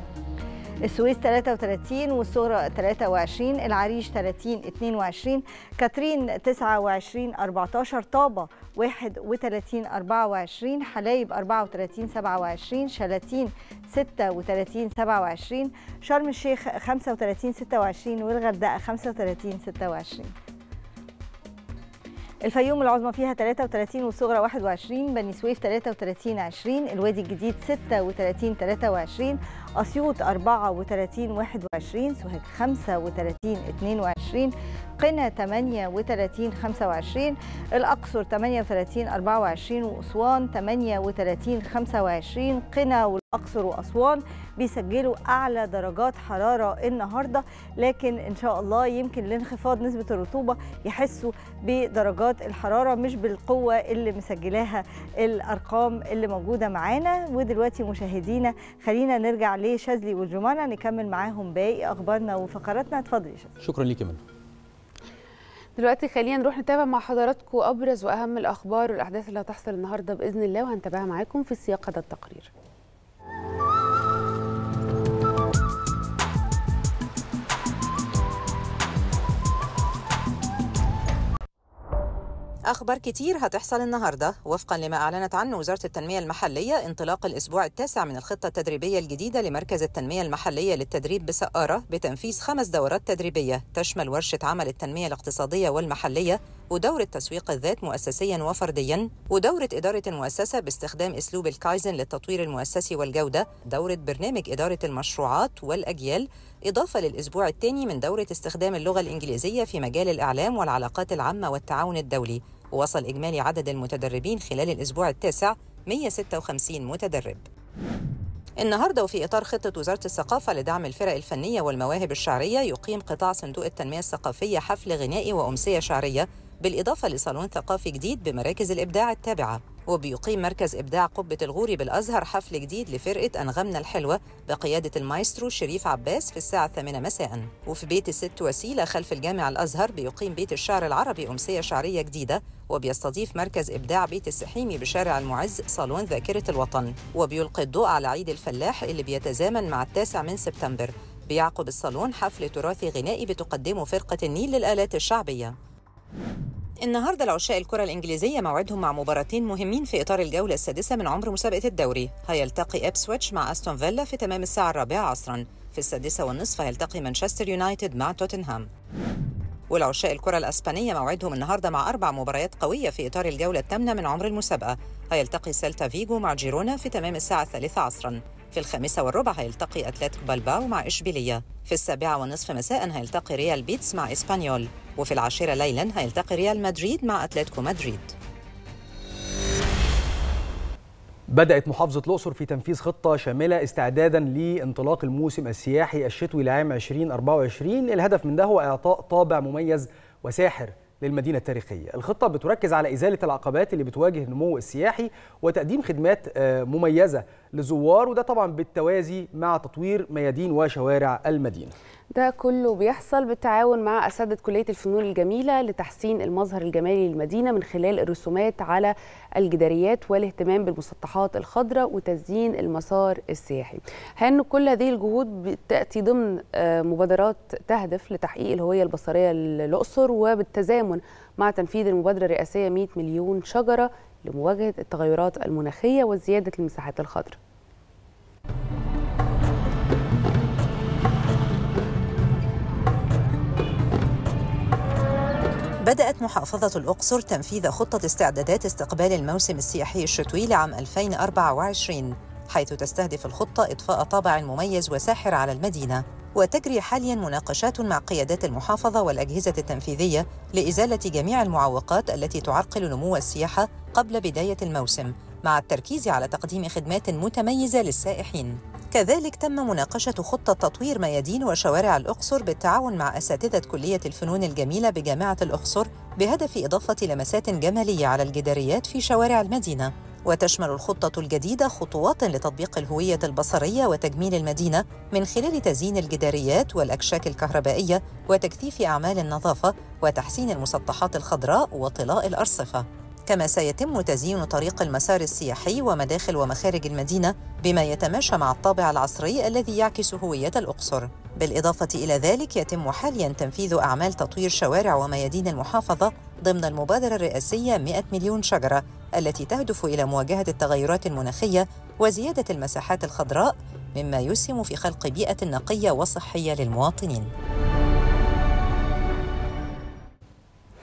[SPEAKER 1] السويس ثلاثة وثلاثين والصغرى ثلاثة وعشرين، العريش ثلاثين اثنين وعشرين، كاترين تسعة وعشرين أربعة عشر، طابة واحد وثلاثين أربعة وعشرين، حلايب أربعة وثلاثين سبعة وعشرين، شلاتين ستة وثلاثين سبعة وعشرين، شرم الشيخ خمسة وثلاثين ستة وعشرين، والغردقة خمسة وثلاثين ستة وعشرين. الفيوم العظمى فيها ثلاثة وثلاثين والصغرى واحد وعشرين، بني سويف ثلاثة وثلاثين عشرين، الوادي الجديد ستة وثلاثين ثلاثة وعشرين، أسيوط أربعة وثلاثين واحد وعشرين، سوهاج خمسة وثلاثين اثنين وعشرين، قنا ثمانية وثلاثين خمسة وعشرين، الأقصر ثمانية وثلاثين أربعة وعشرين، وأسوان ثمانية وثلاثين خمسة وعشرين. قنا والأقصر وأسوان بيسجلوا أعلى درجات حرارة النهاردة، لكن إن شاء الله يمكن لانخفاض نسبة الرطوبة يحسوا بدرجات الحرارة مش بالقوة اللي مسجلاها الأرقام اللي موجودة معانا. ودلوقتي مشاهدينا خلينا نرجع لشاذلي والجمانة نكمل معاهم باقي أخبارنا وفقراتنا. اتفضلي يا شاذلي.
[SPEAKER 5] شكرا ليكي منى.
[SPEAKER 4] دلوقتي خلينا نروح نتابع مع حضراتكم أبرز وأهم الأخبار والأحداث اللي هتحصل النهاردة بإذن الله، وهنتابعها معاكم في سياق هذا التقرير.
[SPEAKER 6] أخبار كتير هتحصل النهاردة. وفقا لما أعلنت عنه وزارة التنمية المحلية، انطلاق الأسبوع التاسع من الخطة التدريبية الجديدة لمركز التنمية المحلية للتدريب بسقارة بتنفيذ خمس دورات تدريبية تشمل ورشة عمل التنمية الاقتصادية والمحلية، ودورة تسويق الذات مؤسسياً وفردياً، ودورة إدارة المؤسسة باستخدام أسلوب الكايزن للتطوير المؤسسي والجودة، دورة برنامج إدارة المشروعات والأجيال، إضافة للأسبوع الثاني من دورة استخدام اللغة الإنجليزية في مجال الإعلام والعلاقات العامة والتعاون الدولي. ووصل إجمالي عدد المتدربين خلال الأسبوع التاسع مئة وستة وخمسين متدرب. النهارده وفي إطار خطة وزارة الثقافة لدعم الفرق الفنية والمواهب الشعرية، يقيم قطاع صندوق التنمية الثقافية حفل غنائي وأمسية شعرية، بالإضافة لصالون ثقافي جديد بمراكز الإبداع التابعة. وبيقيم مركز إبداع قبة الغوري بالأزهر حفل جديد لفرقة أنغامنا الحلوة بقيادة المايسترو شريف عباس في الساعة الثامنة مساءً. وفي بيت الست وسيلة خلف الجامع الأزهر بيقيم بيت الشعر العربي أمسية شعرية جديدة، وبيستضيف مركز إبداع بيت السحيمي بشارع المعز صالون ذاكرة الوطن. وبيلقي الضوء على عيد الفلاح اللي بيتزامن مع التاسع من سبتمبر. بيعقب الصالون حفل تراثي غنائي بتقدمه فرقة النيل للآلات الشعبية. النهارده العشاق الكرة الإنجليزية موعدهم مع مباراتين مهمين في إطار الجولة السادسة من عمر مسابقة الدوري. هيلتقي إبسويتش مع أستون فيلا في تمام الساعة الرابعة عصرا. في السادسة والنصف هيلتقي مانشستر يونايتد مع توتنهام. والعشاق الكرة الأسبانية موعدهم النهارده مع أربع مباريات قوية في إطار الجولة الثامنة من عمر المسابقة. هيلتقي سيلتا فيجو مع جيرونا في تمام الساعة الثالثة عصرا. في الخامسة والربع هيلتقي أتلتيكو بالباو مع إشبيلية. في السابعة والنصف مساء هيلتقي ريال بيتس مع إسبانيول. وفي العاشرة ليلا هيلتقي ريال مدريد مع أتلتيكو مدريد.
[SPEAKER 5] بدأت محافظة الأقصر في تنفيذ خطة شاملة استعدادا لانطلاق الموسم السياحي الشتوي لعام ألفين وأربعة وعشرين. الهدف من ده هو إعطاء طابع مميز وساحر للمدينة التاريخية. الخطة بتركز على إزالة العقبات اللي بتواجه النمو السياحي وتقديم خدمات مميزة للزوار، وده طبعا بالتوازي مع تطوير ميادين وشوارع المدينة.
[SPEAKER 4] ده كله بيحصل بالتعاون مع أساتذة كلية الفنون الجميلة لتحسين المظهر الجمالي للمدينة من خلال الرسومات على الجداريات والاهتمام بالمسطحات الخضراء وتزيين المسار السياحي. هأن كل هذه الجهود بتأتي ضمن مبادرات تهدف لتحقيق الهوية البصرية للأقصر، وبالتزامن مع تنفيذ المبادرة الرئاسية مئة مليون شجرة لمواجهة التغيرات المناخية وزيادة المساحات الخضراء.
[SPEAKER 6] بدأت محافظة الأقصر تنفيذ خطة استعدادات استقبال الموسم السياحي الشتوي لعام ألفين وأربعة وعشرين، حيث تستهدف الخطة إضفاء طابع مميز وساحر على المدينة. وتجري حالياً مناقشات مع قيادات المحافظة والأجهزة التنفيذية لإزالة جميع المعوقات التي تعرقل نمو السياحة قبل بداية الموسم، مع التركيز على تقديم خدمات متميزة للسائحين. كذلك تم مناقشة خطة تطوير ميادين وشوارع الأقصر بالتعاون مع أساتذة كلية الفنون الجميلة بجامعة الأقصر بهدف إضافة لمسات جمالية على الجداريات في شوارع المدينة. وتشمل الخطة الجديدة خطوات لتطبيق الهوية البصرية وتجميل المدينة من خلال تزيين الجداريات والأكشاك الكهربائية وتكثيف أعمال النظافة وتحسين المسطحات الخضراء وطلاء الأرصفة. كما سيتم تزيين طريق المسار السياحي ومداخل ومخارج المدينة بما يتماشى مع الطابع العصري الذي يعكس هوية الأقصر. بالإضافة إلى ذلك يتم حالياً تنفيذ أعمال تطوير شوارع وميادين المحافظة ضمن المبادرة الرئاسية مئة مليون شجرة التي تهدف إلى مواجهة التغيرات المناخية وزيادة المساحات الخضراء، مما يسهم في خلق بيئة نقية وصحية للمواطنين.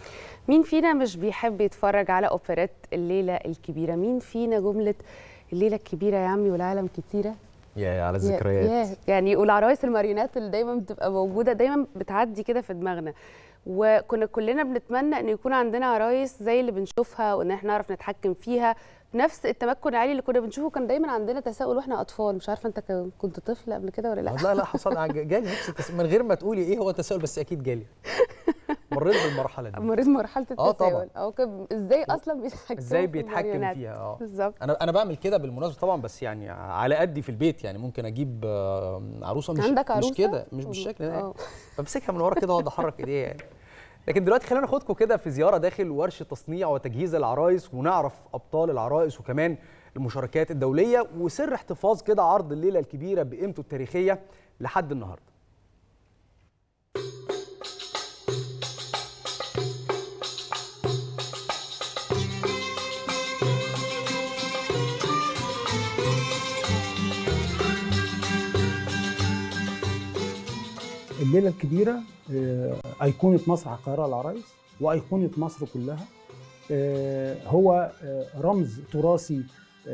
[SPEAKER 4] مين فينا مش بيحب يتفرج على اوبرات الليله الكبيره؟ مين فينا جمله الليله الكبيره يا عمي والعالم كتيره؟
[SPEAKER 5] يا على الذكريات.
[SPEAKER 4] يا يعني والعرايس الماريونات اللي دايما بتبقى موجوده دايما بتعدي كده في دماغنا، وكنا كلنا بنتمنى ان يكون عندنا عرايس زي اللي بنشوفها وان احنا نعرف نتحكم فيها نفس التمكن العالي اللي كنا بنشوفه. كان دايما عندنا تساؤل واحنا اطفال، مش عارفه انت كنت طفل قبل كده ولا لا؟
[SPEAKER 5] لا لا حصل جالي نفس التساؤل من غير ما تقولي ايه هو التساؤل، بس اكيد جالي. مريت بالمرحله دي.
[SPEAKER 4] مريت مرحله التساؤل.
[SPEAKER 5] اه طبعا.
[SPEAKER 4] اه ازاي اصلا بيتحكم
[SPEAKER 5] ازاي بيتحكم فيها؟ اه
[SPEAKER 4] بالظبط.
[SPEAKER 5] انا انا بعمل كده بالمناسبه طبعا، بس يعني على قدي في البيت، يعني ممكن اجيب عروسه مش
[SPEAKER 4] عندك عروسه
[SPEAKER 5] مش كده، مش بالشكل ده، بمسكها من ورا كده واقعد احرك ايديها يعني. لكن دلوقتي خلينا ناخدكم كده في زياره داخل ورشه تصنيع وتجهيز العرايس، ونعرف ابطال العرايس وكمان المشاركات الدوليه وسر احتفاظ كده عرض الليله الكبيره بقيمته التاريخيه لحد النهارده.
[SPEAKER 7] الليله الكبيره ايقونه مسرح القاهره العرايس وايقونه مصر كلها، هو رمز تراثي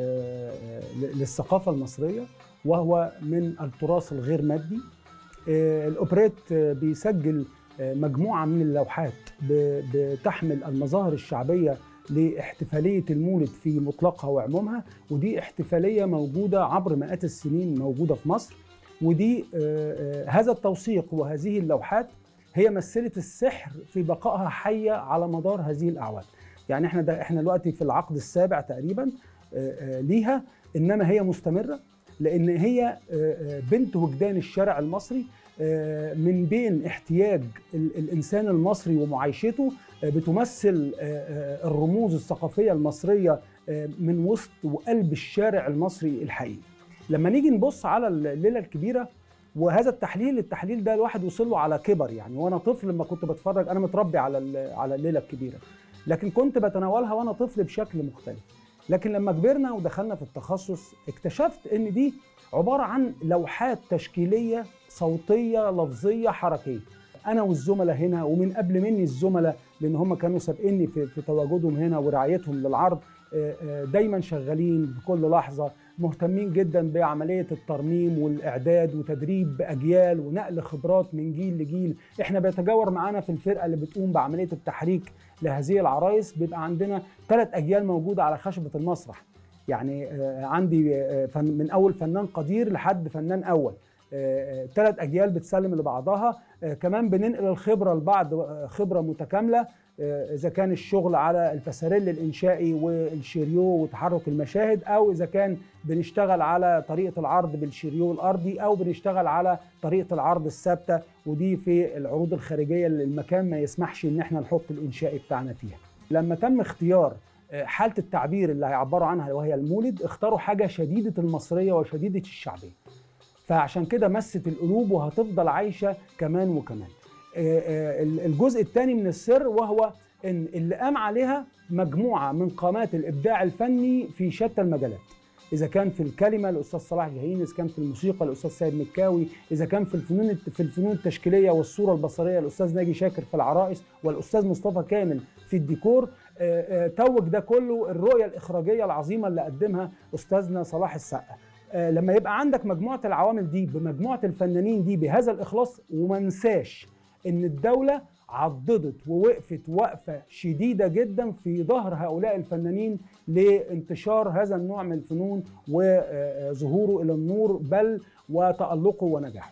[SPEAKER 7] للثقافه المصريه، وهو من التراث الغير مادي. الاوبريت بيسجل مجموعه من اللوحات بتحمل المظاهر الشعبيه لاحتفاليه المولد في مطلقها وعمومها، ودي احتفاليه موجوده عبر مئات السنين موجوده في مصر. ودي هذا التوثيق وهذه اللوحات هي مثلت السحر في بقائها حيه على مدار هذه الاعوام. يعني احنا ده احنا دلوقتي في العقد السابع تقريبا ليها، انما هي مستمره لان هي بنت وجدان الشارع المصري، من بين احتياج الانسان المصري ومعايشته، بتمثل الرموز الثقافيه المصريه من وسط وقلب الشارع المصري الحقيقي. لما نيجي نبص على الليله الكبيره وهذا التحليل، التحليل ده الواحد وصل له على كبر. يعني وانا طفل لما كنت بتفرج، انا متربي على على الليله الكبيره، لكن كنت بتناولها وانا طفل بشكل مختلف. لكن لما كبرنا ودخلنا في التخصص اكتشفت ان دي عباره عن لوحات تشكيليه صوتيه لفظيه حركيه. انا والزملاء هنا ومن قبل مني الزملاء، لان هم كانوا سابقيني في, في تواجدهم هنا ورعايتهم للعرض، دايما شغالين في كل لحظه، مهتمين جدا بعمليه الترميم والاعداد وتدريب اجيال ونقل خبرات من جيل لجيل. احنا بيتجاور معانا في الفرقه اللي بتقوم بعمليه التحريك لهذه العرايس، بيبقى عندنا ثلاث اجيال موجوده على خشبه المسرح. يعني عندي من اول فنان قدير لحد فنان اول، ثلاث اجيال بتسلم لبعضها. كمان بننقل الخبره لبعض، خبره متكامله، اذا كان الشغل على الباساريل الانشائي والشيريو وتحرك المشاهد، او اذا كان بنشتغل على طريقه العرض بالشيريو الارضي، او بنشتغل على طريقه العرض الثابته، ودي في العروض الخارجيه اللي المكان ما يسمحش ان احنا نحط الانشائي بتاعنا فيها. لما تم اختيار حاله التعبير اللي هيعبروا عنها وهي المولد، اختاروا حاجه شديده المصريه وشديده الشعبيه، فعشان كده مست القلوب وهتفضل عايشه كمان وكمان. الجزء الثاني من السر وهو ان اللي قام عليها مجموعه من قامات الابداع الفني في شتى المجالات، اذا كان في الكلمه الاستاذ صلاح جاهين، اذا كان في الموسيقى الاستاذ سيد مكاوي، اذا كان في الفنون في الفنون التشكيليه والصوره البصريه الاستاذ ناجي شاكر في العرائس، والاستاذ مصطفى كامل في الديكور. توج ده كله الرؤيه الاخراجيه العظيمه اللي قدمها استاذنا صلاح السقا. لما يبقى عندك مجموعه العوامل دي بمجموعه الفنانين دي بهذا الاخلاص، وما ننساش ان الدوله عضدت ووقفت وقفه شديده جدا في ظهر هؤلاء الفنانين لانتشار هذا النوع من الفنون وظهوره الى النور، بل وتألقه ونجاحه.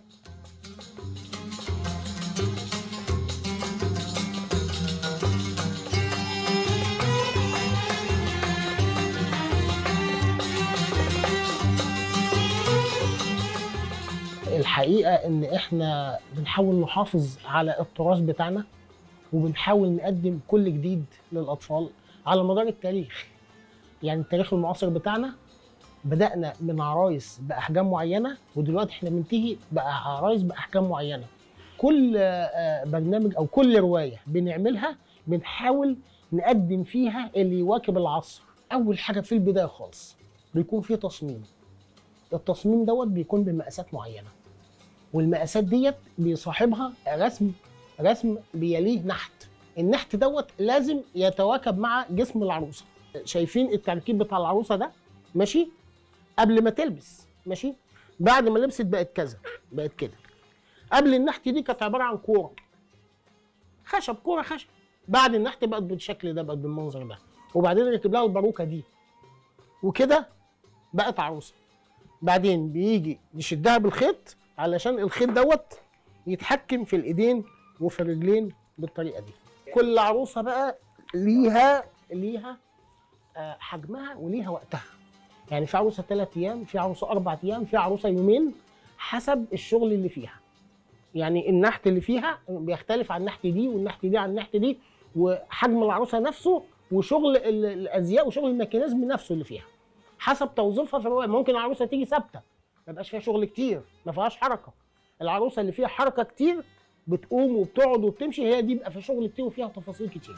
[SPEAKER 8] الحقيقة إن إحنا بنحاول نحافظ على التراث بتاعنا، وبنحاول نقدم كل جديد للأطفال على مدار التاريخ. يعني التاريخ المعاصر بتاعنا بدأنا من عرايس بأحجام معينة، ودلوقتي إحنا بننتهي بقى عرايس بأحجام معينة. كل برنامج أو كل رواية بنعملها بنحاول نقدم فيها اللي يواكب العصر. أول حاجة في البداية خالص بيكون في تصميم. التصميم دوت بيكون بمقاسات معينة، والمقاسات ديت بيصاحبها رسم رسم بيليه نحت. النحت دوت لازم يتواكب مع جسم العروسه. شايفين التركيب بتاع العروسه ده ماشي قبل ما تلبس ماشي، بعد ما لبست بقت كذا، بقت كده. قبل النحت دي كانت عباره عن كوره خشب، كوره خشب. بعد النحت بقت بالشكل ده، بقت بالمنظر ده، وبعدين ركب لها الباروكه دي وكده بقت عروسه. بعدين بيجي يشدها بالخيط علشان الخيط دوت يتحكم في الايدين وفي الرجلين بالطريقه دي. كل عروسه بقى ليها ليها حجمها وليها وقتها. يعني في عروسه ثلاث ايام، في عروسه اربع ايام، في عروسه يومين، حسب الشغل اللي فيها. يعني النحت اللي فيها بيختلف عن النحت دي والنحت دي عن النحت دي، وحجم العروسه نفسه وشغل الازياء وشغل الميكانيزم نفسه اللي فيها حسب توظيفها في الروايه. ممكن العروسه تيجي ثابته ما يبقاش فيها شغل كتير، ما فيهاش حركه. العروسه اللي فيها حركه كتير بتقوم وبتقعد وبتمشي، هي دي بيبقى فيها شغل كتير وفيها تفاصيل كتير.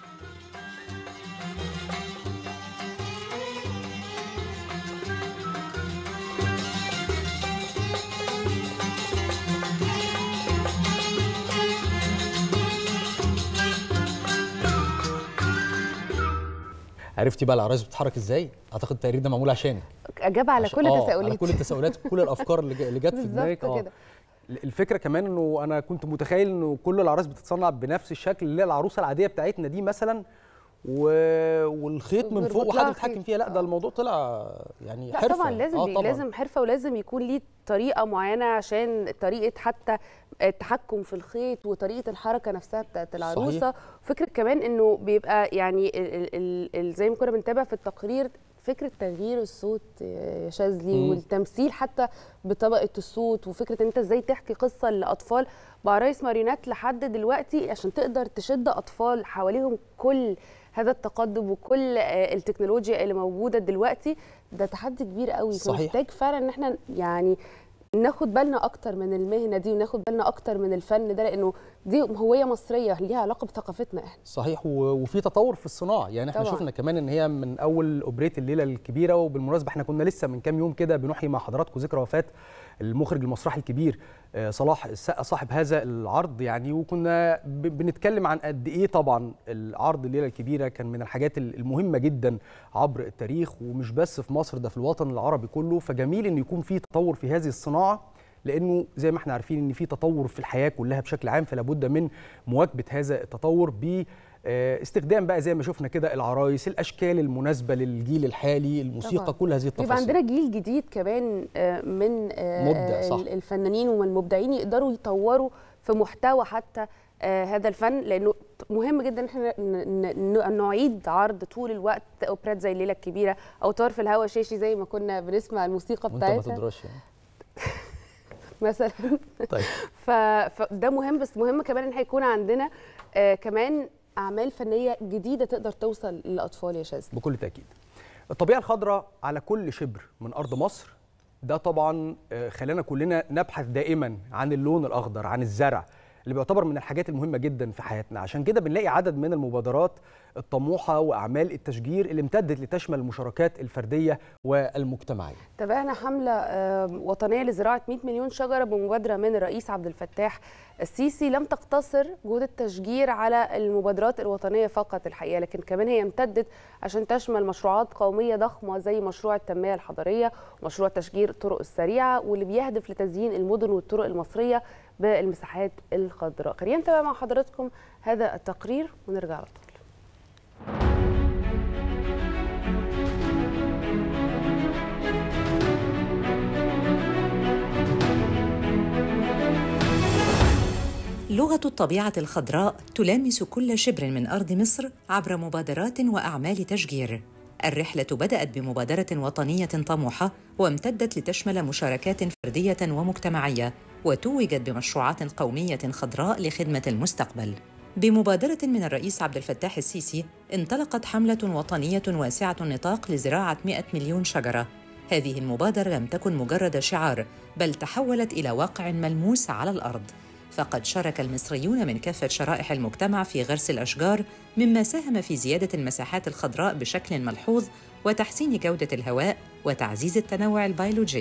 [SPEAKER 5] عرفتي بقى العرايس بتتحرك ازاي؟ اعتقد التقرير ده معمول عشانك.
[SPEAKER 4] اجاب على كل التساؤلات،
[SPEAKER 5] على كل التساؤلات، كل الافكار اللي جت في دماغك.
[SPEAKER 4] اه
[SPEAKER 5] الفكره كمان انه انا كنت متخيل انه كل العرايس بتتصنع بنفس الشكل اللي هي العروسه العاديه بتاعتنا دي مثلا، و... والخيط من فوق وحد بيتحكم فيها. لا ده الموضوع طلع يعني حرفه.
[SPEAKER 4] لا طبعا لازم
[SPEAKER 5] آه طبعا.
[SPEAKER 4] لازم حرفه، ولازم يكون ليه طريقه معينه عشان طريقه حتى التحكم في الخيط وطريقه الحركه نفسها بتاعت العروسه. صحيح. فكره كمان انه بيبقى يعني ال ال ال زي ما كنا بنتابع في التقرير، فكره تغيير الصوت يا شاذلي والتمثيل حتى بطبقه الصوت، وفكره انت ازاي تحكي قصه لاطفال بعرايس ماريونات لحد دلوقتي عشان تقدر تشد اطفال حواليهم كل هذا التقدم وكل التكنولوجيا اللي موجوده دلوقتي. ده تحدي كبير قوي.
[SPEAKER 5] صحيح.
[SPEAKER 4] محتاج فعلا ان احنا يعني ناخد بالنا اكتر من المهنه دي وناخد بالنا اكتر من الفن ده، لانه دي هويه مصريه ليها علاقه بثقافتنا احنا.
[SPEAKER 5] صحيح. وفي تطور في الصناعه، يعني احنا طبعا شفنا كمان ان هي من اول اوبريت الليله الكبيره. وبالمناسبه احنا كنا لسه من كام يوم كده بنحيي مع حضراتكم ذكرى وفاه المخرج المسرحي الكبير صلاح السقا صاحب هذا العرض يعني. وكنا بنتكلم عن قد ايه طبعا العرض الليله الكبيره كان من الحاجات المهمه جدا عبر التاريخ، ومش بس في مصر، ده في الوطن العربي كله. فجميل ان يكون في تطور في هذه الصناعه، لانه زي ما احنا عارفين ان في تطور في الحياه كلها بشكل عام، فلا بد من مواكبه هذا التطور ب استخدام بقى زي ما شفنا كده العرايس، الاشكال المناسبه للجيل الحالي، الموسيقى طبعا. كل هذه التفاصيل.
[SPEAKER 4] يبقى عندنا جيل جديد كمان من مبدع صح. الفنانين ومن المبدعين يقدروا يطوروا في محتوى حتى هذا الفن، لانه مهم جدا ان احنا نعيد عرض طول الوقت اوبرات زي الليله الكبيره او طار في الهوا شاشي زي ما كنا بنسمع الموسيقى بتاعتها.
[SPEAKER 5] وانت ما تدرش يعني
[SPEAKER 4] مثلا.
[SPEAKER 5] طيب
[SPEAKER 4] فده مهم، بس مهم كمان ان هيكون عندنا آه كمان اعمال فنيه جديده تقدر توصل للاطفال يا شاذلي.
[SPEAKER 5] بكل تاكيد. الطبيعه الخضراء على كل شبر من ارض مصر، ده طبعا خلانا كلنا نبحث دائما عن اللون الاخضر، عن الزرع اللي بيعتبر من الحاجات المهمه جدا في حياتنا. عشان كده بنلاقي عدد من المبادرات الطموحه واعمال التشجير اللي امتدت لتشمل المشاركات الفرديه والمجتمعيه.
[SPEAKER 4] تابعنا حمله وطنيه لزراعه مئة مليون شجره بمبادره من الرئيس عبد الفتاح السيسي. لم تقتصر جهود التشجير على المبادرات الوطنيه فقط الحقيقه، لكن كمان هي امتدت عشان تشمل مشروعات قوميه ضخمه زي مشروع التنميه الحضريه ومشروع تشجير الطرق السريعه، واللي بيهدف لتزيين المدن والطرق المصريه بالمساحات الخضراء. خلينا نتابع مع حضراتكم هذا التقرير ونرجع على طول.
[SPEAKER 6] لغة الطبيعة الخضراء تلامس كل شبر من أرض مصر عبر مبادرات وأعمال تشجير. الرحلة بدأت بمبادرة وطنية طموحة وامتدت لتشمل مشاركات فردية ومجتمعية، وتوجت بمشروعات قومية خضراء لخدمة المستقبل. بمبادرة من الرئيس عبد الفتاح السيسي انطلقت حملة وطنية واسعة النطاق لزراعة مئة مليون شجرة. هذه المبادرة لم تكن مجرد شعار، بل تحولت إلى واقع ملموس على الأرض. فقد شارك المصريون من كافة شرائح المجتمع في غرس الأشجار، مما ساهم في زيادة المساحات الخضراء بشكل ملحوظ وتحسين جودة الهواء وتعزيز التنوع البيولوجي.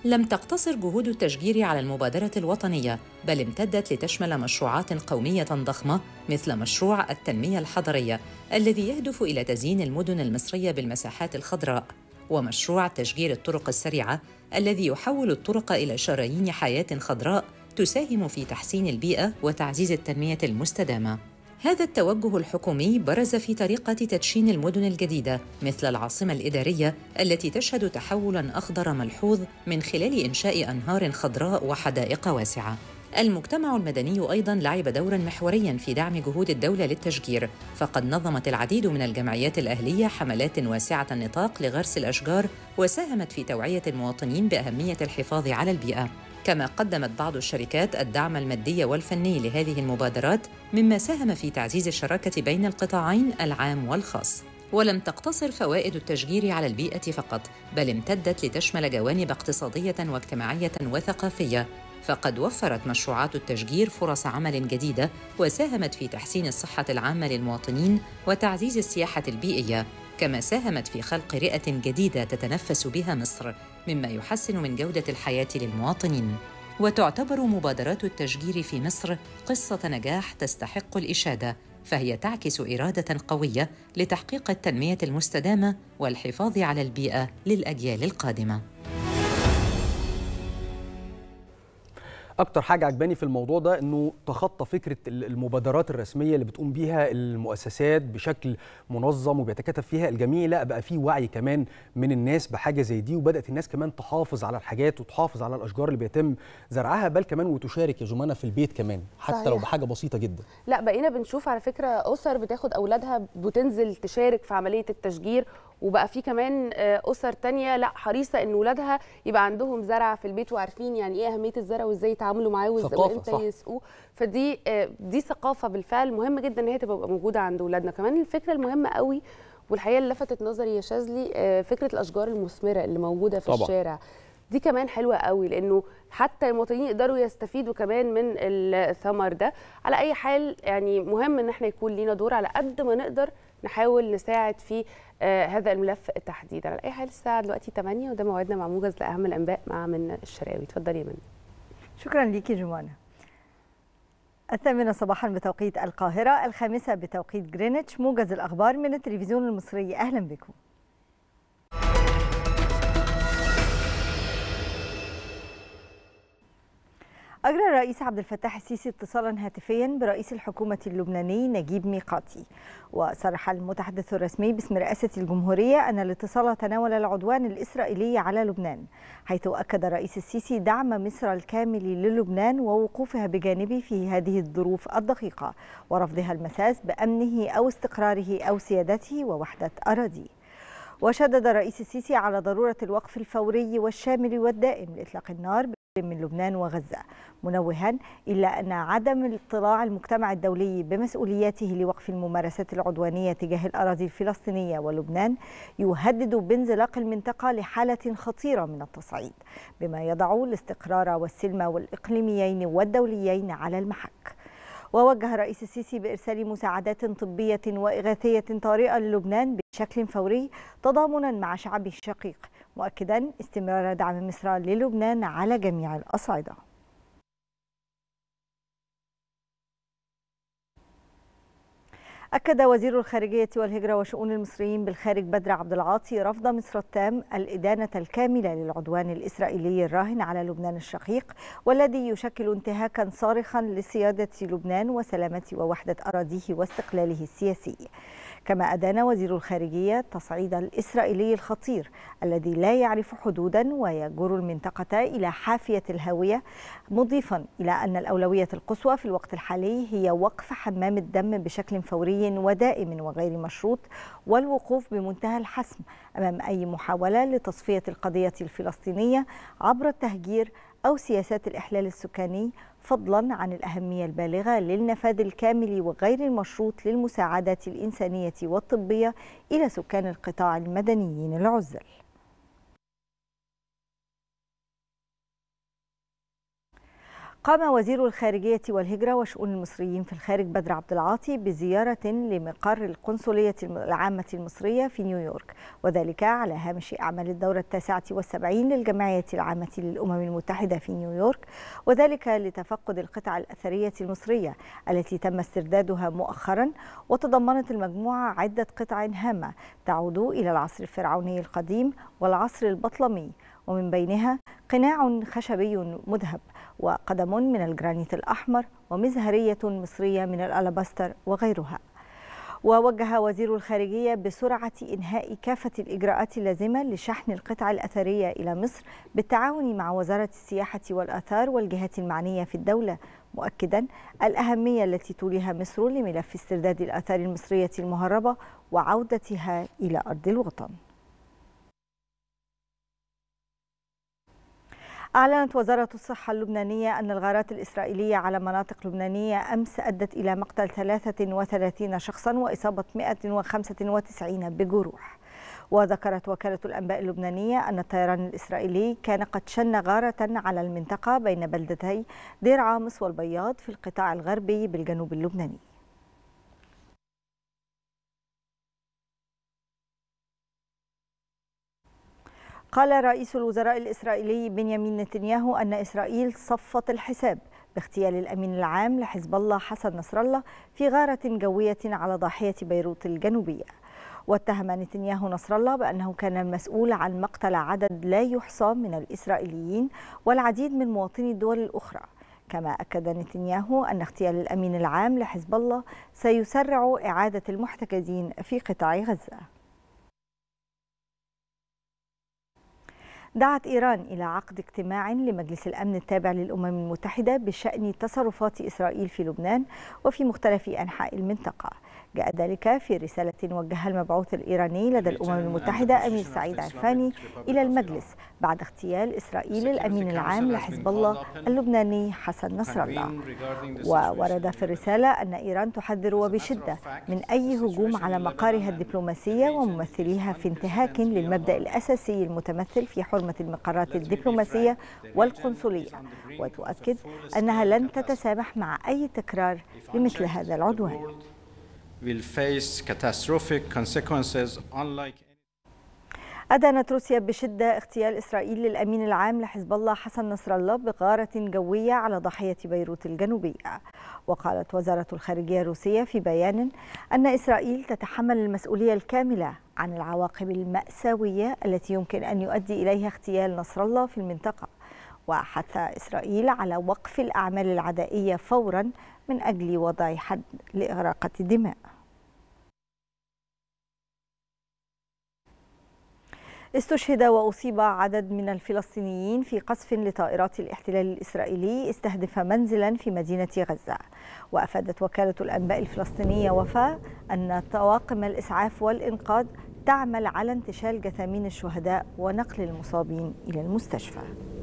[SPEAKER 6] لم تقتصر جهود التشجير على المبادرة الوطنية، بل امتدت لتشمل مشروعات قومية ضخمة مثل مشروع التنمية الحضرية الذي يهدف إلى تزيين المدن المصرية بالمساحات الخضراء، ومشروع تشجير الطرق السريعة الذي يحول الطرق إلى شرايين حياة خضراء تساهم في تحسين البيئة وتعزيز التنمية المستدامة. هذا التوجه الحكومي برز في طريقة تدشين المدن الجديدة مثل العاصمة الإدارية التي تشهد تحولاً أخضر ملحوظ من خلال إنشاء أنهار خضراء وحدائق واسعة. المجتمع المدني أيضاً لعب دوراً محورياً في دعم جهود الدولة للتشجير، فقد نظمت العديد من الجمعيات الأهلية حملات واسعة النطاق لغرس الأشجار وساهمت في توعية المواطنين بأهمية الحفاظ على البيئة. كما قدمت بعض الشركات الدعم المادي والفني لهذه المبادرات، مما ساهم في تعزيز الشراكة بين القطاعين العام والخاص. ولم تقتصر فوائد التشجير على البيئة فقط، بل امتدت لتشمل جوانب اقتصادية واجتماعية وثقافية، فقد وفرت مشروعات التشجير فرص عمل جديدة وساهمت في تحسين الصحة العامة للمواطنين وتعزيز السياحة البيئية، كما ساهمت في خلق رئة جديدة تتنفس بها مصر، مما يحسن من جودة الحياة للمواطنين. وتعتبر مبادرات التشجير في مصر قصة نجاح تستحق الإشادة، فهي تعكس إرادة قوية لتحقيق التنمية المستدامة والحفاظ على البيئة للأجيال القادمة.
[SPEAKER 5] اكتر حاجه عجباني في الموضوع ده انه تخطى فكره المبادرات الرسميه اللي بتقوم بيها المؤسسات بشكل منظم وبيتكاتف فيها الجميع، لا بقى في وعي كمان من الناس بحاجه زي دي، وبدات الناس كمان تحافظ على الحاجات وتحافظ على الاشجار اللي بيتم زرعها، بل كمان وتشارك يا جمانه في البيت كمان حتى صحيح. لو بحاجه بسيطه جدا.
[SPEAKER 4] لا بقينا بنشوف على فكره اسر بتاخد اولادها وتنزل تشارك في عمليه التشجير، وبقى في كمان اسر تانية لا حريصه ان اولادها يبقى عندهم زرع في البيت وعارفين يعني ايه اهميه الزرع وازاي يتعاملوا معاه وامتى يسقوه. فدي دي ثقافه بالفعل مهمه جدا ان هي تبقى موجوده عند اولادنا. كمان الفكره المهمه قوي والحقيقه اللي لفتت نظري يا شاذلي فكره الاشجار المثمره اللي موجوده في طبعا. الشارع دي كمان حلوه قوي، لانه حتى المواطنين يقدروا يستفيدوا كمان من الثمر ده. على اي حال يعني مهم ان احنا يكون لينا دور على قد ما نقدر نحاول نساعد في آه هذا الملف تحديدا. على اي حال الساعه دلوقتي ثمانية وده موعدنا مع موجز لاهم الانباء مع منى الشراوي. اتفضلي يا منى.
[SPEAKER 1] شكرا ليكي جمانه. الثامنة صباحا بتوقيت القاهره، الخامسة بتوقيت جرينتش، موجز الاخبار من التلفزيون المصري. اهلا بكم. أجرى الرئيس عبد الفتاح السيسي اتصالا هاتفيا برئيس الحكومة اللبناني نجيب ميقاتي، وصرح المتحدث الرسمي باسم رئاسة الجمهورية أن الاتصال تناول العدوان الإسرائيلي على لبنان، حيث أكد الرئيس السيسي دعم مصر الكامل للبنان ووقوفها بجانبه في هذه الظروف الدقيقة، ورفضها المساس بأمنه أو استقراره أو سيادته ووحدة أراضيه. وشدد الرئيس السيسي على ضرورة الوقف الفوري والشامل والدائم لإطلاق النار من لبنان وغزة، منوها إلا أن عدم اطلاع المجتمع الدولي بمسؤولياته لوقف الممارسات العدوانية تجاه الأراضي الفلسطينية ولبنان يهدد بانزلاق المنطقة لحالة خطيرة من التصعيد، بما يضع الاستقرار والسلم والإقليميين والدوليين على المحك. ووجه الرئيس السيسي بإرسال مساعدات طبية وإغاثية طارئة للبنان بشكل فوري تضامنا مع شعبه الشقيق، مؤكدا استمرار دعم مصر للبنان على جميع الأصعدة. أكد وزير الخارجية والهجرة وشؤون المصريين بالخارج بدر عبد العاطي رفض مصر التام الإدانة الكاملة للعدوان الإسرائيلي الراهن على لبنان الشقيق، والذي يشكل انتهاكا صارخا لسيادة لبنان وسلامة ووحدة أراضيه واستقلاله السياسي. كما أدان وزير الخارجية التصعيد الإسرائيلي الخطير الذي لا يعرف حدودا ويجر المنطقة إلى حافية الهاوية، مضيفا إلى أن الأولوية القصوى في الوقت الحالي هي وقف حمام الدم بشكل فوري ودائم وغير مشروط، والوقوف بمنتهى الحسم أمام أي محاولة لتصفية القضية الفلسطينية عبر التهجير أو سياسات الإحلال السكاني، فضلا عن الأهمية البالغة للنفاذ الكامل وغير المشروط للمساعدات الإنسانية والطبية إلى سكان القطاع المدنيين العزل. قام وزير الخارجية والهجرة وشؤون المصريين في الخارج بدر عبد العاطي بزيارة لمقر القنصلية العامة المصرية في نيويورك، وذلك على هامش أعمال الدورة التاسعة والسبعين للجمعية العامة للأمم المتحدة في نيويورك، وذلك لتفقد القطع الأثرية المصرية التي تم استردادها مؤخرا، وتضمنت المجموعة عدة قطع هامة تعود إلى العصر الفرعوني القديم والعصر البطلمي، ومن بينها قناع خشبي مذهب وقدم من الجرانيت الأحمر ومزهرية مصرية من الألاباستر وغيرها. ووجه وزير الخارجية بسرعة إنهاء كافة الإجراءات اللازمة لشحن القطع الأثرية إلى مصر بالتعاون مع وزارة السياحة والآثار والجهات المعنية في الدولة، مؤكدا الأهمية التي توليها مصر لملف استرداد الآثار المصرية المهربة وعودتها إلى أرض الوطن. أعلنت وزارة الصحة اللبنانية أن الغارات الإسرائيلية على مناطق لبنانية أمس أدت إلى مقتل ثلاثة وثلاثين شخصا وإصابة مئة وخمسة وتسعين بجروح. وذكرت وكالة الأنباء اللبنانية أن الطيران الإسرائيلي كان قد شن غارة على المنطقة بين بلدتي دير عامص والبياض في القطاع الغربي بالجنوب اللبناني. قال رئيس الوزراء الإسرائيلي بنيامين نتنياهو أن إسرائيل صفت الحساب باغتيال الأمين العام لحزب الله حسن نصر الله في غارة جوية على ضاحية بيروت الجنوبية. واتهم نتنياهو نصر الله بأنه كان المسؤول عن مقتل عدد لا يحصى من الإسرائيليين والعديد من مواطني الدول الأخرى. كما أكد نتنياهو أن اغتيال الأمين العام لحزب الله سيسرع إعادة المحتجزين في قطاع غزة. دعت إيران إلى عقد اجتماع لمجلس الأمن التابع للأمم المتحدة بشأن تصرفات إسرائيل في لبنان وفي مختلف أنحاء المنطقة. جاء ذلك في رسالة وجهها المبعوث الإيراني لدى الأمم المتحدة أمير سعيد عرفاني إلى المجلس بعد اغتيال إسرائيل الأمين العام لحزب الله اللبناني حسن نصر الله. وورد في الرسالة أن إيران تحذر وبشدة من أي هجوم على مقارها الدبلوماسية وممثليها في انتهاك للمبدأ الأساسي المتمثل في حرمة المقرات الدبلوماسية والقنصلية، وتؤكد أنها لن تتسامح مع أي تكرار لمثل هذا العدوان. أدانت روسيا بشدة اغتيال إسرائيل للأمين العام لحزب الله حسن نصر الله بغارة جوية على ضاحية بيروت الجنوبية. وقالت وزارة الخارجية الروسية في بيان أن إسرائيل تتحمل المسؤولية الكاملة عن العواقب المأساوية التي يمكن أن يؤدي إليها اغتيال نصر الله في المنطقة، وحث إسرائيل على وقف الأعمال العدائية فورا من أجل وضع حد لإغراقة الدماء. استشهد وأصيب عدد من الفلسطينيين في قصف لطائرات الاحتلال الإسرائيلي استهدف منزلا في مدينة غزة. وأفادت وكالة الأنباء الفلسطينية وفاء أن طواقم الإسعاف والإنقاذ تعمل على انتشال جثامين الشهداء ونقل المصابين إلى المستشفى.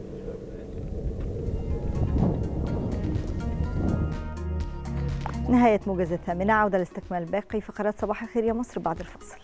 [SPEAKER 1] نهاية موجز الثامنة، عودة لاستكمال باقي فقرات صباح الخير يا مصر بعد الفاصل.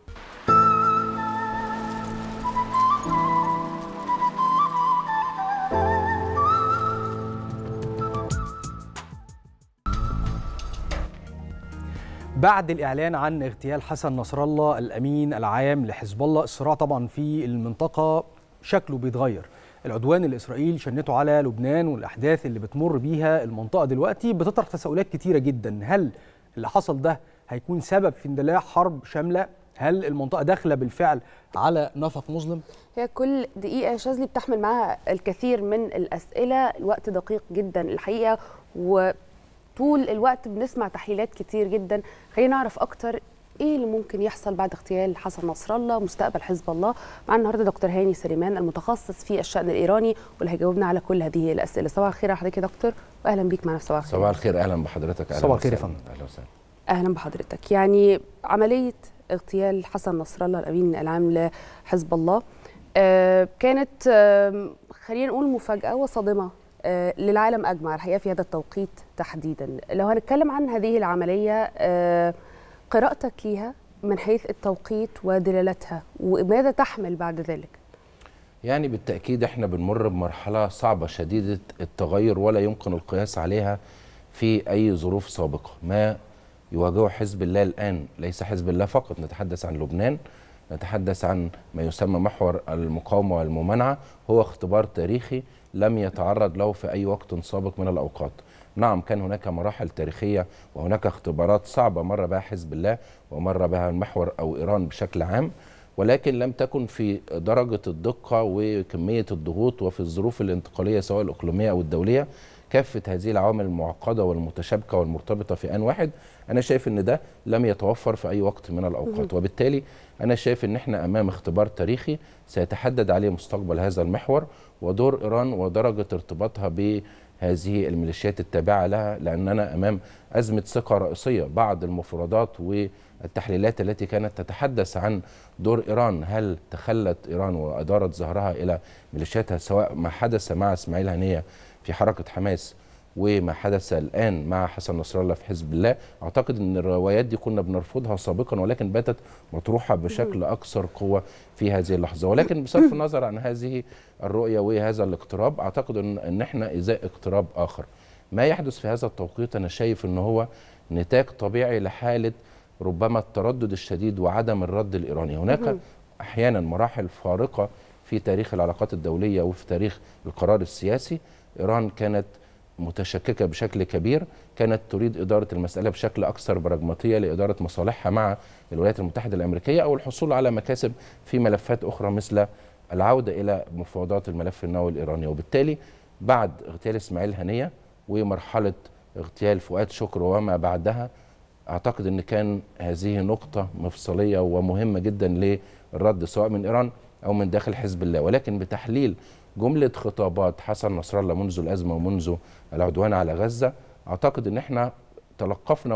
[SPEAKER 5] بعد الإعلان عن اغتيال حسن نصر الله الأمين العام لحزب الله، الصراع طبعا في المنطقة شكله بيتغير. العدوان اللي إسرائيل شنته على لبنان والأحداث اللي بتمر بيها المنطقة دلوقتي بتطرح تساؤلات كتيرة جدا. هل اللي حصل ده هيكون سبب في اندلاع حرب شاملة؟ هل المنطقة داخلة بالفعل على نفق مظلم؟
[SPEAKER 4] هي كل دقيقة يا شاذلي بتحمل معها الكثير من الأسئلة، الوقت دقيق جدا الحقيقة وطول الوقت بنسمع تحليلات كتير جدا. خلينا نعرف أكتر ايه اللي ممكن يحصل بعد اغتيال حسن نصر الله، مستقبل حزب الله. معنا النهارده دكتور هاني سليمان المتخصص في الشأن الإيراني واللي هيجاوبنا على كل هذه الأسئلة. صباح الخير على حضرتك يا دكتور واهلا بيك معنا في صباح الخير.
[SPEAKER 9] صباح الخير، اهلا بحضرتك.
[SPEAKER 5] صباح الخير يا فندم.
[SPEAKER 9] اهلا وسهلا.
[SPEAKER 4] اهلا بحضرتك. يعني عملية اغتيال حسن نصر الله الأمين العام لحزب الله آه كانت آه خلينا نقول مفاجأة وصادمة آه للعالم أجمع الحقيقة في هذا التوقيت تحديدا. لو هنتكلم عن هذه العملية آه قراءتك ليها من حيث التوقيت ودلالتها وماذا تحمل بعد ذلك؟
[SPEAKER 9] يعني بالتأكيد احنا بنمر بمرحلة صعبة شديدة التغير ولا يمكن القياس عليها في أي ظروف سابقة. ما يواجهه حزب الله الآن ليس حزب الله فقط، نتحدث عن لبنان، نتحدث عن ما يسمى محور المقاومة والممانعة، هو اختبار تاريخي لم يتعرض له في أي وقت سابق من الأوقات. نعم كان هناك مراحل تاريخية وهناك اختبارات صعبة مر بها حزب الله ومر بها المحور أو إيران بشكل عام، ولكن لم تكن في درجة الدقة وكمية الضغوط وفي الظروف الانتقالية سواء الإقليمية أو الدولية. كافة هذه العوامل المعقدة والمتشابكة والمرتبطة في آن واحد، أنا شايف أن ده لم يتوفر في أي وقت من الأوقات، وبالتالي أنا شايف أن احنا أمام اختبار تاريخي سيتحدد عليه مستقبل هذا المحور ودور إيران ودرجة ارتباطها بهذه الميليشيات التابعة لها، لأننا أمام أزمة ثقة رئيسية. بعض المفردات والتحليلات التي كانت تتحدث عن دور إيران، هل تخلت إيران وأدارت ظهرها إلى ميليشياتها، سواء ما حدث مع إسماعيل هنية في حركة حماس وما حدث الآن مع حسن نصر الله في حزب الله. أعتقد أن الروايات دي كنا بنرفضها سابقا، ولكن باتت مطروحة بشكل أكثر قوة في هذه اللحظة. ولكن بصرف النظر عن هذه الرؤية وهذا الاقتراب، أعتقد أن احنا إزاء اقتراب آخر. ما يحدث في هذا التوقيت أنا شايف أنه هو نتاج طبيعي لحالة ربما التردد الشديد وعدم الرد الإيراني. هناك أحيانا مراحل فارقة في تاريخ العلاقات الدولية وفي تاريخ القرار السياسي. إيران كانت متشككة بشكل كبير، كانت تريد إدارة المسألة بشكل أكثر براجماتية لإدارة مصالحها مع الولايات المتحدة الأمريكية أو الحصول على مكاسب في ملفات أخرى مثل العودة إلى مفاوضات الملف النووي الإيراني. وبالتالي بعد اغتيال إسماعيل هنية ومرحلة اغتيال فؤاد شكر وما بعدها، أعتقد أن كان هذه نقطة مفصلية ومهمة جدا للرد سواء من إيران أو من داخل حزب الله. ولكن بتحليل جملة خطابات حسن نصر الله منذ الأزمة ومنذ العدوان على غزة، أعتقد أن احنا تلقفنا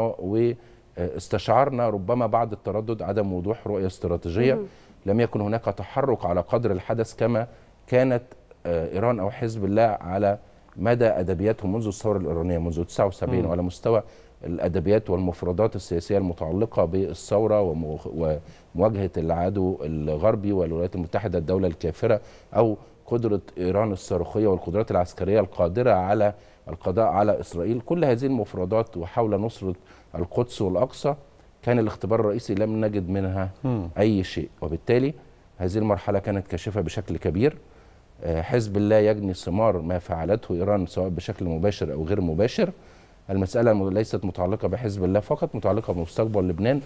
[SPEAKER 9] واستشعرنا ربما بعد التردد عدم وضوح رؤية استراتيجية. لم يكن هناك تحرك على قدر الحدث كما كانت إيران أو حزب الله على مدى أدبياتهم منذ الثورة الإيرانية منذ تسعة وسبعين، وعلى مستوى الأدبيات والمفردات السياسية المتعلقة بالثورة ومواجهة العدو الغربي والولايات المتحدة الدولة الكافرة، أو قدرة إيران الصاروخية والقدرات العسكرية القادرة على القضاء على إسرائيل. كل هذه المفردات وحول نصرة القدس والأقصى كان الاختبار الرئيسي لم نجد منها م. أي شيء، وبالتالي هذه المرحلة كانت كاشفة بشكل كبير. حزب الله يجني ثمار ما فعلته إيران سواء بشكل مباشر أو غير مباشر. المسألة ليست متعلقة بحزب الله فقط، متعلقة بمستقبل لبنان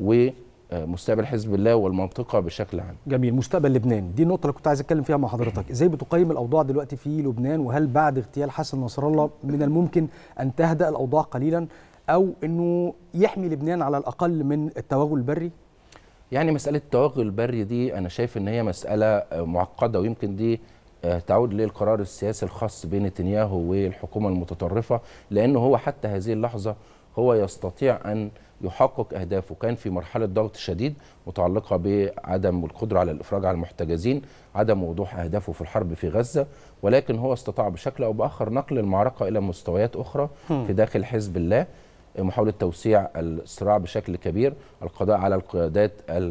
[SPEAKER 9] ومستقبل حزب الله والمنطقة بشكل عام.
[SPEAKER 5] جميل. مستقبل لبنان دي النقطة اللي كنت عايز أتكلم فيها مع حضرتك. إزاي بتقيم الأوضاع دلوقتي في لبنان، وهل بعد اغتيال حسن نصر الله من الممكن أن تهدأ الأوضاع قليلا أو أنه يحمي لبنان على الأقل من التوغل البري؟
[SPEAKER 9] يعني مسألة التوغل البري دي أنا شايف أن هي مسألة معقدة، ويمكن دي تعود للقرار السياسي الخاص بين نتنياهو والحكومة المتطرفة، لأنه هو حتى هذه اللحظة هو يستطيع أن يحقق أهدافه. كان في مرحلة ضغط شديد متعلقة بعدم القدرة على الإفراج على المحتجزين، عدم وضوح أهدافه في الحرب في غزة، ولكن هو استطاع بشكل أو بآخر نقل المعركة إلى مستويات أخرى في داخل حزب الله، محاولة توسيع الصراع بشكل كبير، القضاء على القيادات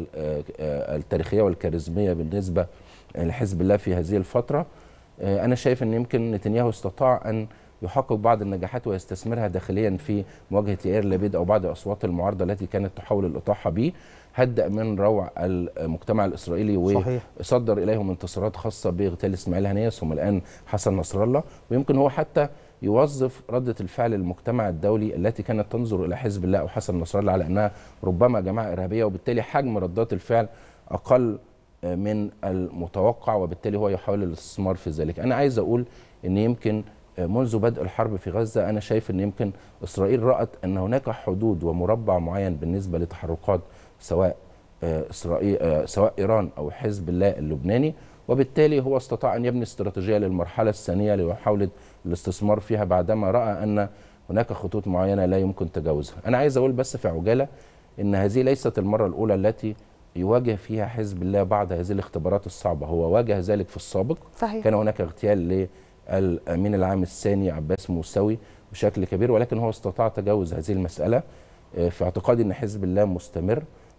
[SPEAKER 9] التاريخية والكاريزمية بالنسبة لحزب الله في هذه الفترة. أنا شايف أن يمكن نتنياهو استطاع أن يحقق بعض النجاحات ويستثمرها داخليا في مواجهة يائير لبيد أو بعض أصوات المعارضة التي كانت تحاول الإطاحة به. هدأ من روع المجتمع الإسرائيلي وصدر إليهم انتصارات خاصة باغتيال إسماعيل هنية ثم الآن حسن نصر الله. ويمكن هو حتى يوظف ردة الفعل المجتمع الدولي التي كانت تنظر إلى حزب الله أو حسن نصر الله على أنها ربما جماعة إرهابية، وبالتالي حجم ردات الفعل أقل من المتوقع، وبالتالي هو يحاول الاستثمار في ذلك. أنا عايز أقول أن يمكن منذ بدء الحرب في غزة أنا شايف أن يمكن إسرائيل رأت أن هناك حدود ومربع معين بالنسبة لتحركات سواء إسرائيل سواء إيران أو حزب الله اللبناني، وبالتالي هو استطاع أن يبني استراتيجية للمرحلة الثانية لمحاولة الاستثمار فيها بعدما رأى أن هناك خطوط معينة لا يمكن تجاوزها. أنا عايز أقول بس في عجالة أن هذه ليست المرة الأولى التي يواجه فيها حزب الله بعض هذه الاختبارات الصعبة. هو واجه ذلك في السابق. صحيح. كان هناك اغتيال للأمين العام الثاني عباس موسوي بشكل كبير، ولكن هو استطاع تجاوز هذه المسألة. في اعتقادي أن حزب الله مستمر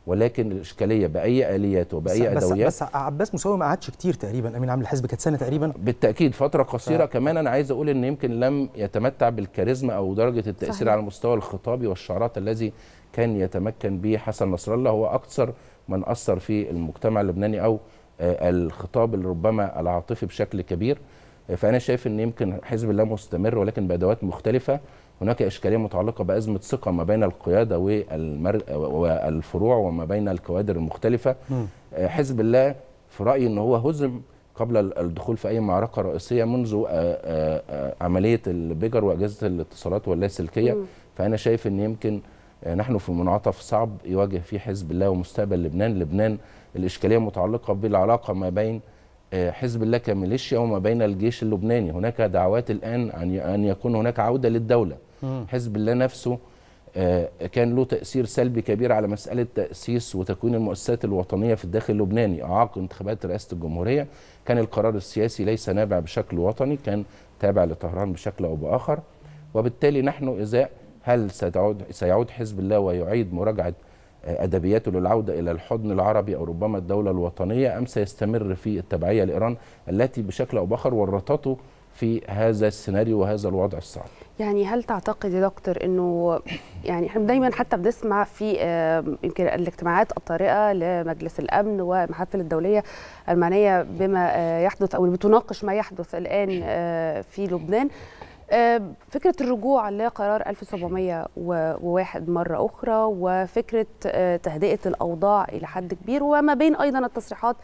[SPEAKER 9] ولكن الاشكاليه باي اليات وباي
[SPEAKER 5] بس
[SPEAKER 9] ادويات.
[SPEAKER 5] بس, بس عباس موسوي ما قعدش كتير تقريبا، امين عام الحزب كانت سنه تقريبا.
[SPEAKER 9] بالتاكيد فتره قصيره.
[SPEAKER 5] ف...
[SPEAKER 9] كمان انا عايز اقول ان يمكن لم يتمتع بالكاريزما او درجه التاثير صحيح. على المستوى الخطابي والشعارات الذي كان يتمكن به حسن نصر الله. هو اكثر من اثر في المجتمع اللبناني او الخطاب اللي ربما العاطفي بشكل كبير. فانا شايف ان يمكن حزب الله مستمر ولكن بادوات مختلفه. هناك اشكاليه متعلقه بازمه ثقه ما بين القياده والمر... والفروع وما بين الكوادر المختلفه. م. حزب الله في رايي ان هو هزم قبل الدخول في اي معركه رئيسيه منذ عمليه البيجر واجهزه الاتصالات واللاسلكيه. م. فانا شايف ان يمكن نحن في منعطف صعب يواجه فيه حزب الله ومستقبل لبنان. لبنان الاشكاليه متعلقه بالعلاقه ما بين حزب الله كميليشيا وما بين الجيش اللبناني. هناك دعوات الان عن ان يكون هناك عوده للدوله. م. حزب الله نفسه كان له تاثير سلبي كبير على مساله تاسيس وتكوين المؤسسات الوطنيه في الداخل اللبناني. اعاق انتخابات رئاسه الجمهوريه. كان القرار السياسي ليس نابع بشكل وطني، كان تابع لطهران بشكل او باخر. وبالتالي نحن اذا هل ستعود سيعود حزب الله ويعيد مراجعه ادبياته للعوده الى الحضن العربي او ربما الدوله الوطنيه، ام سيستمر في التبعيه لايران التي بشكل او باخر ورطته في هذا السيناريو وهذا الوضع الصعب؟
[SPEAKER 4] يعني هل تعتقد يا دكتور انه يعني احنا دايما حتى بنسمع في يمكن الاجتماعات الطارئه لمجلس الامن ومحافل الدوليه المعنيه بما يحدث او بتناقش ما يحدث الان في لبنان، فكرة الرجوع لقرار ألف وسبعمائة وواحد مرة أخرى وفكرة تهدئة الأوضاع إلى حد كبير، وما بين أيضا التصريحات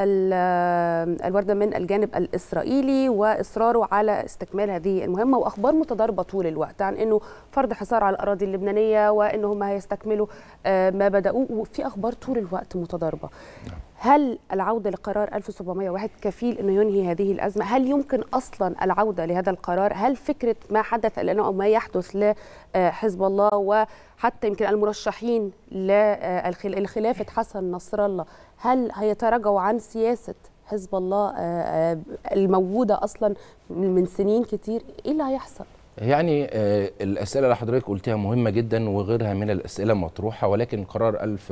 [SPEAKER 4] الواردة من الجانب الإسرائيلي وإصراره على استكمال هذه المهمة، وأخبار متضاربة طول الوقت عن أنه فرض حصار على الأراضي اللبنانية وأنهم هيستكملوا ما بدأوه، وفي أخبار طول الوقت متضاربة. هل العودة لقرار ألف وسبعمائة وواحد كفيل أنه ينهي هذه الأزمة؟ هل يمكن أصلا العودة لهذا القرار؟ هل فكرة ما حدث الآن أو ما يحدث لحزب الله وحتى يمكن المرشحين لخلافة حسن نصر الله، هل هيتراجعوا عن سياسة حزب الله الموجودة أصلا من سنين كتير؟ إيه اللي هيحصل؟
[SPEAKER 9] يعني الأسئلة اللي حضرتك قلتها مهمة جدا وغيرها من الأسئلة مطروحة، ولكن قرار ألف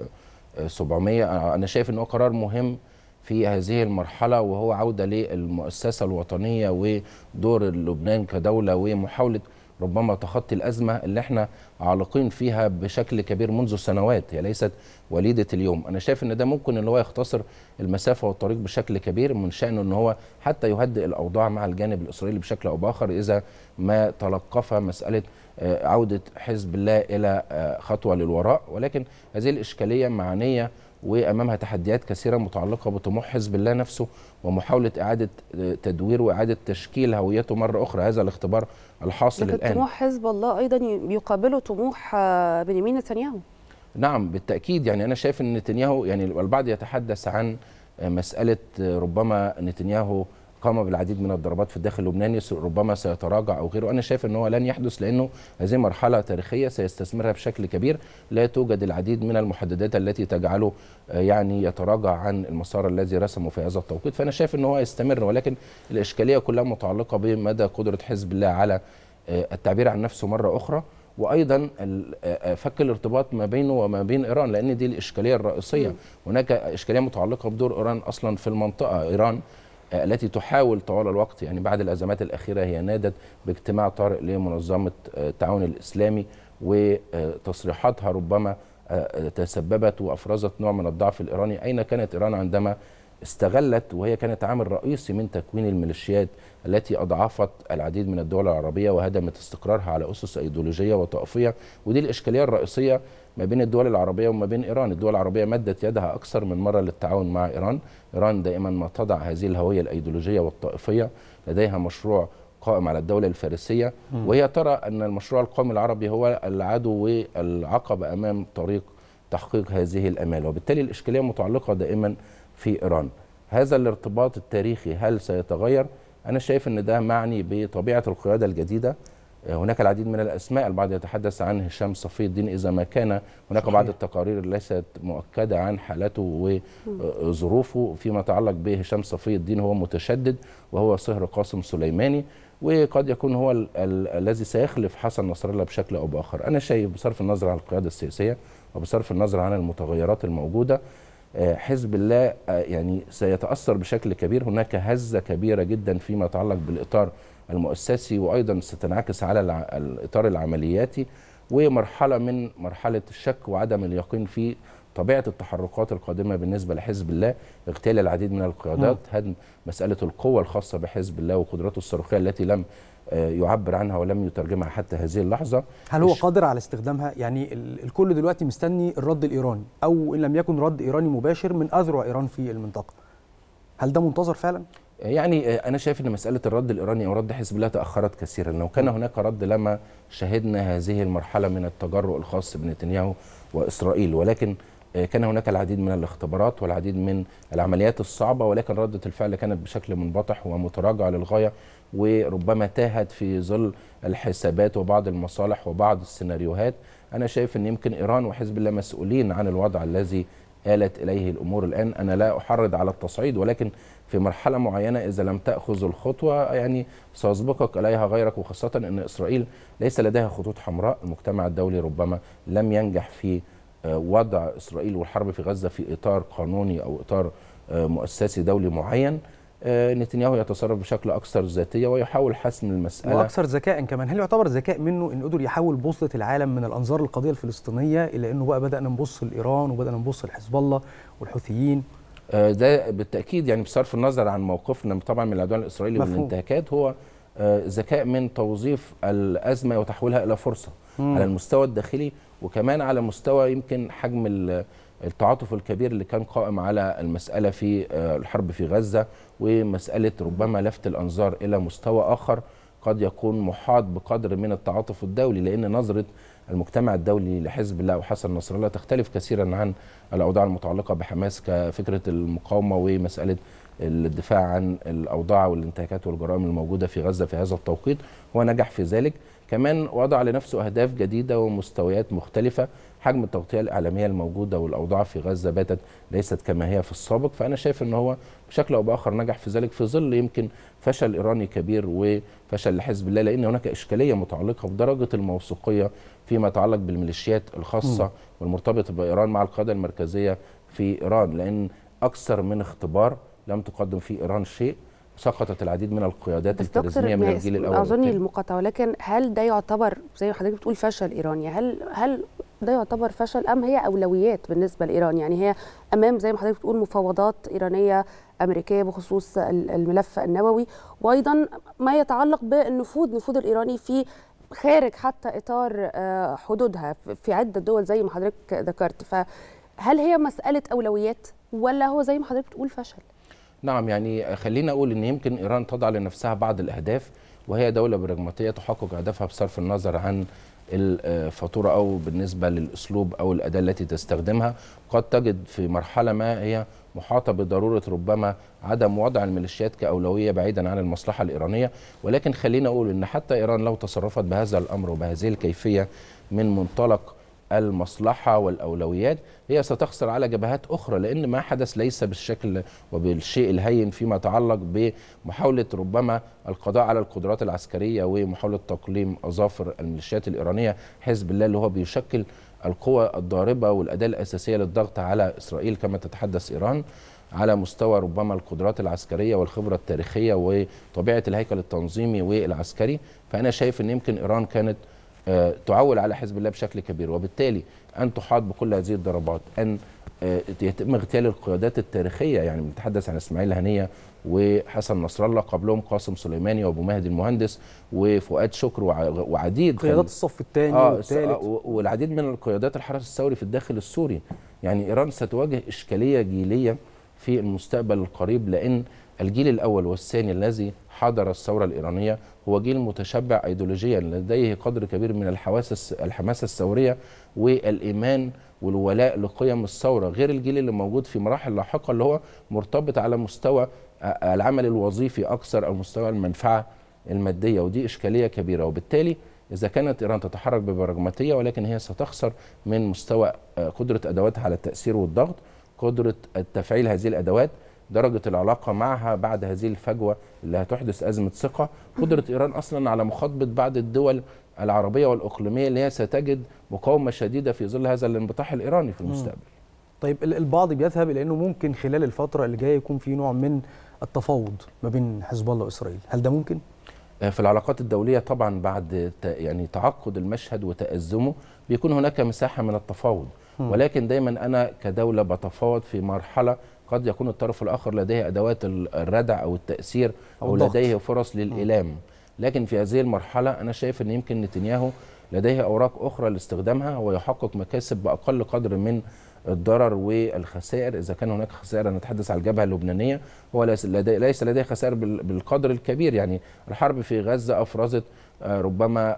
[SPEAKER 9] وسبعمائة أنا شايف أنه قرار مهم في هذه المرحلة، وهو عودة للمؤسسة الوطنية ودور لبنان كدولة ومحاولة ربما تخطي الأزمة اللي احنا عالقين فيها بشكل كبير منذ سنوات، هي ليست وليدة اليوم. أنا شايف أن ده ممكن أن هو يختصر المسافة والطريق بشكل كبير، من شأنه أن هو حتى يهدئ الأوضاع مع الجانب الإسرائيلي بشكل أو بآخر إذا ما تلقف مسألة عودة حزب الله إلى خطوة للوراء. ولكن هذه الإشكالية معنية وأمامها تحديات كثيرة متعلقة بطموح حزب الله نفسه ومحاولة إعادة تدوير وإعادة تشكيل هويته مرة أخرى. هذا الاختبار الحاصل
[SPEAKER 4] لكن
[SPEAKER 9] الآن.
[SPEAKER 4] طموح حزب الله أيضا يقابله طموح بنيامين نتنياهو.
[SPEAKER 9] نعم بالتأكيد. يعني أنا شايف أن نتنياهو، يعني البعض يتحدث عن مسألة ربما نتنياهو قام بالعديد من الضربات في الداخل اللبناني ربما سيتراجع أو غيره. أنا شايف أنه لن يحدث، لأنه هذه مرحلة تاريخية سيستثمرها بشكل كبير. لا توجد العديد من المحددات التي تجعله يعني يتراجع عن المسار الذي رسمه في هذا التوقيت. فأنا شايف أنه هو يستمر، ولكن الإشكالية كلها متعلقة بمدى قدرة حزب الله على التعبير عن نفسه مرة أخرى، وأيضا فك الارتباط ما بينه وما بين إيران، لأن دي الإشكالية الرئيسية. هناك إشكالية متعلقة بدور إيران أصلا في المنطقة. إيران التي تحاول طوال الوقت، يعني بعد الأزمات الأخيرة هي نادت باجتماع طارئ لمنظمة التعاون الإسلامي، وتصريحاتها ربما تسببت وأفرزت نوع من الضعف الإيراني. أين كانت إيران عندما استغلت وهي كانت عامل رئيسي من تكوين الميليشيات التي أضعفت العديد من الدول العربية وهدمت استقرارها على أسس أيديولوجية وطائفية؟ ودي الإشكالية الرئيسية ما بين الدول العربية وما بين إيران. الدول العربية مدت يدها أكثر من مرة للتعاون مع إيران. إيران دائما ما تضع هذه الهوية الأيديولوجية والطائفية، لديها مشروع قائم على الدولة الفارسية، وهي ترى أن المشروع القومي العربي هو العدو والعقبة أمام طريق تحقيق هذه الأمال. وبالتالي الإشكالية متعلقة دائما في إيران. هذا الارتباط التاريخي هل سيتغير؟ أنا شايف أن ده معني بطبيعة القيادة الجديدة. هناك العديد من الأسماء، البعض يتحدث عن هشام صفي الدين إذا ما كان هناك صحيح. بعض التقارير ليست مؤكدة عن حالته وظروفه فيما يتعلق بهشام صفي الدين. هو متشدد وهو صهر قاسم سليماني، وقد يكون هو الذي سيخلف حسن نصر الله بشكل أو بآخر. أنا شايف بصرف النظر عن القيادة السياسية وبصرف النظر عن المتغيرات الموجوده حزب الله يعني سيتاثر بشكل كبير. هناك هزه كبيره جدا فيما يتعلق بالاطار المؤسسي، وايضا ستنعكس على الاطار العملياتي، ومرحله من مرحله الشك وعدم اليقين في طبيعه التحركات القادمه بالنسبه لحزب الله، اغتيال العديد من القيادات، هدم مساله القوه الخاصه بحزب الله وقدراته الصاروخيه التي لم يعبر عنها ولم يترجمها حتى هذه اللحظه.
[SPEAKER 5] هل هو قادر على استخدامها؟ يعني الكل دلوقتي مستني الرد الايراني، او ان لم يكن رد ايراني مباشر من اذرع ايران في المنطقه. هل ده منتظر فعلا؟
[SPEAKER 9] يعني انا شايف ان مساله الرد الايراني او رد حزب الله تاخرت كثيرا. لو كان هناك رد لما شهدنا هذه المرحله من التجرؤ الخاص بنتنياهو واسرائيل، ولكن كان هناك العديد من الاختبارات والعديد من العمليات الصعبه، ولكن رده الفعل كانت بشكل منبطح ومتراجع للغايه، وربما تاهت في ظل الحسابات وبعض المصالح وبعض السيناريوهات. انا شايف ان يمكن ايران وحزب الله مسؤولين عن الوضع الذي آلت اليه الامور الان. انا لا احرض على التصعيد، ولكن في مرحله معينه اذا لم تاخذ الخطوه يعني سيسبقك اليها غيرك، وخاصه ان اسرائيل ليس لديها خطوط حمراء. المجتمع الدولي ربما لم ينجح في وضع اسرائيل والحرب في غزه في اطار قانوني او اطار مؤسسي دولي معين. نتنياهو يتصرف بشكل اكثر ذاتيه ويحاول حسم المساله
[SPEAKER 5] واكثر ذكاء كمان. هل يعتبر ذكاء منه ان قدر يحول بوصله العالم من الانظار القضيه الفلسطينيه الى انه بقى بدانا نبص لايران وبدانا نبص لحزب الله والحوثيين؟
[SPEAKER 9] ده بالتاكيد يعني بصرف النظر عن موقفنا طبعا من العدوان الاسرائيلي والانتهاكات، هو ذكاء من توظيف الازمه وتحويلها الى فرصه مم. على المستوى الداخلي، وكمان على مستوى يمكن حجم التعاطف الكبير اللي كان قائم على المسألة في الحرب في غزة، ومسألة ربما لفت الأنظار إلى مستوى آخر قد يكون محاط بقدر من التعاطف الدولي، لأن نظرة المجتمع الدولي لحزب الله وحسن نصر الله تختلف كثيرا عن الأوضاع المتعلقة بحماس كفكرة المقاومة ومسألة الدفاع عن الأوضاع والانتهاكات والجرائم الموجودة في غزة في هذا التوقيت. هو نجح في ذلك، كمان وضع لنفسه أهداف جديدة ومستويات مختلفة. حجم التغطية الإعلامية الموجودة والأوضاع في غزة باتت ليست كما هي في السابق، فأنا شايف أنه هو بشكل أو بآخر نجح في ذلك في ظل يمكن فشل إيراني كبير وفشل لحزب الله، لأن هناك إشكالية متعلقة بدرجة الموثوقية فيما يتعلق بالميليشيات الخاصة م. والمرتبطة بإيران مع القيادة المركزية في إيران، لأن أكثر من اختبار لم تقدم فيه إيران شيء، سقطت العديد من القيادات الكاريزميه من الجيل الاول.
[SPEAKER 4] اظني المقاطعه، ولكن هل ده يعتبر زي ما حضرتك بتقول فشل ايراني؟ هل هل ده يعتبر فشل ام هي اولويات بالنسبه لايران؟ يعني هي امام زي ما حضرتك بتقول مفاوضات ايرانيه امريكيه بخصوص الملف النووي، وايضا ما يتعلق بالنفوذ نفوذ الايراني في خارج حتى اطار حدودها في عده دول زي ما حضرتك ذكرت. فهل هي مساله اولويات ولا هو زي ما حضرتك بتقول فشل؟
[SPEAKER 9] نعم، يعني خلينا أقول إن يمكن إيران تضع لنفسها بعض الأهداف، وهي دولة براجماتية تحقق أهدافها بصرف النظر عن الفاتورة أو بالنسبة للأسلوب أو الأداة التي تستخدمها. قد تجد في مرحلة ما هي محاطة بضرورة ربما عدم وضع الميليشيات كأولوية بعيدا عن المصلحة الإيرانية، ولكن خلينا أقول إن حتى إيران لو تصرفت بهذا الأمر وبهذه الكيفية من منطلق المصلحة والأولويات، هي ستخسر على جبهات أخرى، لأن ما حدث ليس بالشكل وبالشيء الهين فيما يتعلق بمحاولة ربما القضاء على القدرات العسكرية ومحاولة تقليم أظافر الميليشيات الإيرانية. حزب الله اللي هو بيشكل القوة الضاربة والأداة الأساسية للضغط على إسرائيل كما تتحدث إيران، على مستوى ربما القدرات العسكرية والخبرة التاريخية وطبيعة الهيكل التنظيمي والعسكري. فأنا شايف أن يمكن إيران كانت تعول على حزب الله بشكل كبير، وبالتالي أن تحاط بكل هذه الضربات، أن يتم اغتيال القيادات التاريخية. يعني بنتحدث عن إسماعيل هنية وحسن نصر الله، قبلهم قاسم سليماني وأبو مهدي المهندس وفؤاد شكر وعديد
[SPEAKER 5] قيادات الصف الثاني
[SPEAKER 9] آه
[SPEAKER 5] والثالث
[SPEAKER 9] والعديد من القيادات الحرس الثوري في الداخل السوري. يعني إيران ستواجه إشكالية جيلية في المستقبل القريب، لأن الجيل الأول والثاني الذي حضر الثورة الإيرانية هو جيل متشبع أيديولوجيا، لديه قدر كبير من الحواس الحماسة الثورية والإيمان والولاء لقيم الثورة، غير الجيل اللي موجود في مراحل لاحقة اللي هو مرتبط على مستوى العمل الوظيفي أكثر أو مستوى المنفعة المادية، ودي إشكالية كبيرة. وبالتالي إذا كانت إيران تتحرك ببراجماتية، ولكن هي ستخسر من مستوى قدرة أدواتها على التأثير والضغط، قدرة تفعيل هذه الأدوات، درجة العلاقة معها بعد هذه الفجوة اللي هتحدث أزمة ثقة، قدرة إيران أصلا على مخاطبة بعض الدول العربيه والاقليميه اللي هي ستجد مقاومه شديده في ظل هذا الانبطاح الايراني في المستقبل.
[SPEAKER 5] طيب البعض بيذهب الى انه ممكن خلال الفتره اللي جايه يكون في نوع من التفاوض ما بين حزب الله واسرائيل، هل ده ممكن؟
[SPEAKER 9] في العلاقات الدوليه طبعا بعد يعني تعقد المشهد وتأزمه بيكون هناك مساحه من التفاوض، ولكن دايما انا كدوله بتفاوض في مرحله قد يكون الطرف الاخر لديه ادوات الردع او التاثير او, أو لديه فرص للإيلام، لكن في هذه المرحله انا شايف ان يمكن نتنياهو لديه اوراق اخرى لاستخدامها ويحقق مكاسب باقل قدر من الضرر والخسائر. اذا كان هناك خسائر نتحدث على الجبهه اللبنانيه، هو ليس لديه ليس لديه خسائر بالقدر الكبير. يعني الحرب في غزه افرزت ربما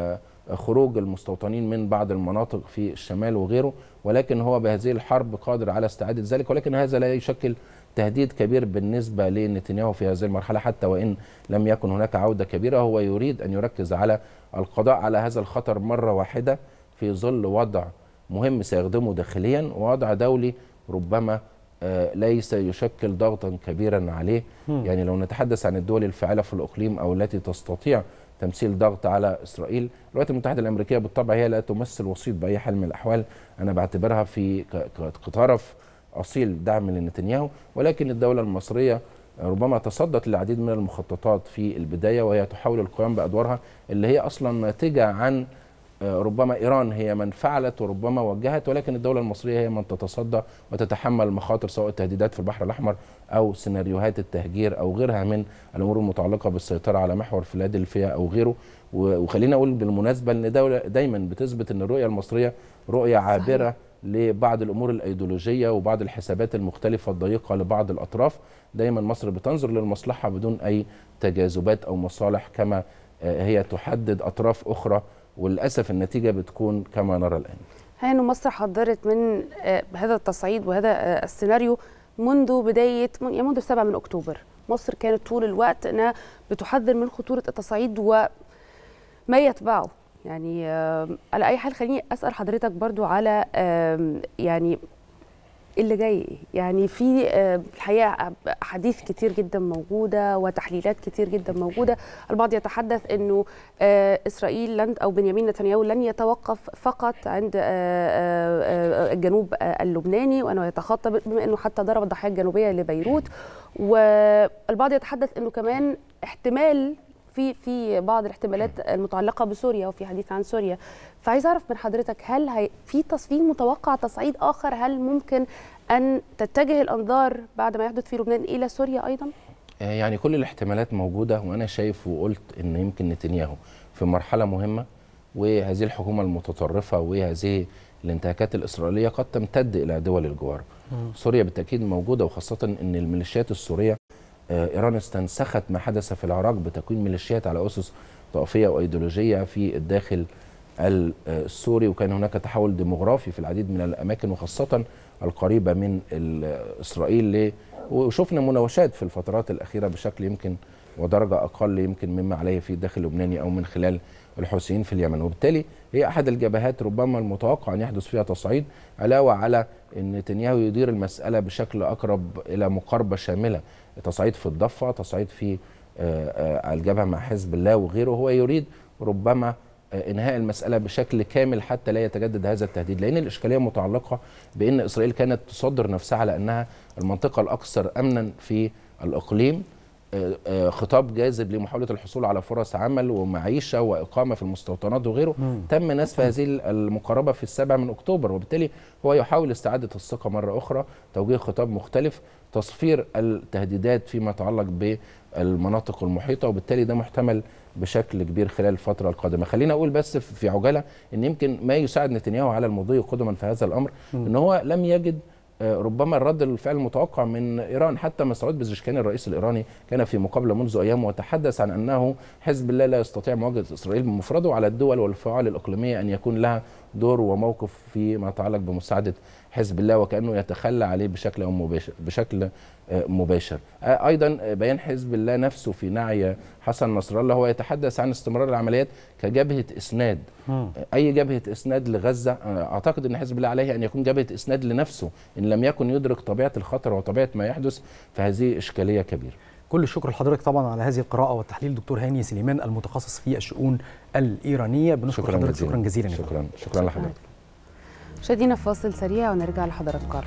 [SPEAKER 9] خروج المستوطنين من بعض المناطق في الشمال وغيره، ولكن هو بهذه الحرب قادر على استعاده ذلك، ولكن هذا لا يشكل تهديد كبير بالنسبه لنتنياهو في هذه المرحله، حتى وان لم يكن هناك عوده كبيره. هو يريد ان يركز على القضاء على هذا الخطر مره واحده في ظل وضع مهم سيخدمه داخليا ووضع دولي ربما آه ليس يشكل ضغطا كبيرا عليه. م. يعني لو نتحدث عن الدول الفاعله في الاقليم او التي تستطيع تمثيل ضغط على اسرائيل، الولايات المتحده الامريكيه بالطبع هي لا تمثل وسيط باي حال من الاحوال، انا بعتبرها في كطرف اصيل دعم لنتنياهو، ولكن الدوله المصريه ربما تصدت للعديد من المخططات في البدايه وهي تحاول القيام بادوارها اللي هي اصلا ناتجه عن ربما إيران هي من فعلت وربما وجهت، ولكن الدولة المصرية هي من تتصدى وتتحمل مخاطر سواء التهديدات في البحر الأحمر أو سيناريوهات التهجير أو غيرها من الأمور المتعلقة بالسيطرة على محور فيلادلفيا أو غيره. وخلينا أقول بالمناسبة أن دولة دايما بتثبت أن الرؤية المصرية رؤية عابرة لبعض الأمور الأيديولوجية وبعض الحسابات المختلفة الضيقة لبعض الأطراف. دايما مصر بتنظر للمصلحة بدون أي تجاذبات أو مصالح كما هي تحدد أطراف أخرى، وللأسف النتيجة بتكون كما نرى الآن.
[SPEAKER 4] هي أن مصر حضرت من هذا التصعيد وهذا السيناريو منذ بداية منذ السابع من أكتوبر. مصر كانت طول الوقت أنها بتحذر من خطورة التصعيد وما يتبعه. يعني على أي حال خليني أسأل حضرتك برضو على يعني اللي جاي. يعني في الحقيقه احاديث كتير جدا موجوده وتحليلات كتير جدا موجوده. البعض يتحدث انه اسرائيل لن او بنيامين نتنياهو لن يتوقف فقط عند الجنوب اللبناني وانه يتخطى، بما انه حتى ضرب الضحايا الجنوبيه لبيروت. والبعض يتحدث انه كمان احتمال في في بعض الاحتمالات المتعلقه بسوريا وفي حديث عن سوريا. فعايز اعرف من حضرتك هل هي في تصفيق متوقع تصعيد اخر؟ هل ممكن ان تتجه الانظار بعد ما يحدث في لبنان الى سوريا ايضا؟
[SPEAKER 9] يعني كل الاحتمالات موجوده، وانا شايف وقلت ان يمكن نتنياهو في مرحله مهمه، وهذه الحكومه المتطرفه وهذه الانتهاكات الاسرائيليه قد تمتد الى دول الجوار. سوريا بالتاكيد موجوده، وخاصه ان الميليشيات السوريه ايران استنسخت ما حدث في العراق بتكوين ميليشيات على اسس طائفيه وايديولوجيه في الداخل السوري، وكان هناك تحول ديموغرافي في العديد من الاماكن وخاصه القريبه من اسرائيل. وشفنا مناوشات في الفترات الاخيره بشكل يمكن ودرجه اقل يمكن مما عليه في الداخل اللبناني او من خلال الحوثيين في اليمن، وبالتالي هي احد الجبهات ربما المتوقع ان يحدث فيها تصعيد، علاوه على ان نتنياهو يدير المساله بشكل اقرب الى مقاربه شامله، تصعيد في الضفه، تصعيد في الجبهه مع حزب الله وغيره. هو يريد ربما انهاء المساله بشكل كامل حتى لا يتجدد هذا التهديد، لان الاشكاليه متعلقه بان اسرائيل كانت تصدر نفسها على انها المنطقه الاكثر امنا في الاقليم، خطاب جاذب لمحاوله الحصول على فرص عمل ومعيشه واقامه في المستوطنات وغيره. مم. تم نسف هذه المقاربه في السابع من اكتوبر، وبالتالي هو يحاول استعاده الثقه مره اخرى، توجيه خطاب مختلف، تصفير التهديدات فيما يتعلق بالمناطق المحيطه، وبالتالي ده محتمل بشكل كبير خلال الفتره القادمه. خلينا اقول بس في عجاله ان يمكن ما يساعد نتنياهو على المضي قدما في هذا الامر مم. ان هو لم يجد ربما الرد الفعل المتوقع من ايران. حتى مسعود بزشكان الرئيس الايراني كان في مقابله منذ ايام وتحدث عن انه حزب الله لا يستطيع مواجهه اسرائيل بمفرده، وعلى الدول والفعال الاقليميه ان يكون لها دور وموقف فيما يتعلق بمساعده حزب الله، وكانه يتخلى عليه بشكل او مباشر بشكل مباشر. ايضا بيان حزب الله نفسه في نعي حسن نصر الله هو يتحدث عن استمرار العمليات كجبهه اسناد. م. اي جبهه اسناد لغزه، اعتقد ان حزب الله عليه ان يكون جبهه اسناد لنفسه ان لم يكن يدرك طبيعه الخطر وطبيعه ما يحدث، فهذه اشكاليه كبيره.
[SPEAKER 5] كل الشكر لحضرتك طبعا على هذه القراءه والتحليل دكتور هاني سليمان المتخصص في الشؤون الايرانيه. بنشكر
[SPEAKER 9] شكرا
[SPEAKER 5] حضرتك
[SPEAKER 9] جزيلا.
[SPEAKER 5] شكرا جزيلا.
[SPEAKER 9] شكرا شكرا لحضرتك.
[SPEAKER 4] مشاهدينا فاصل سريع ونرجع لحضراتكم.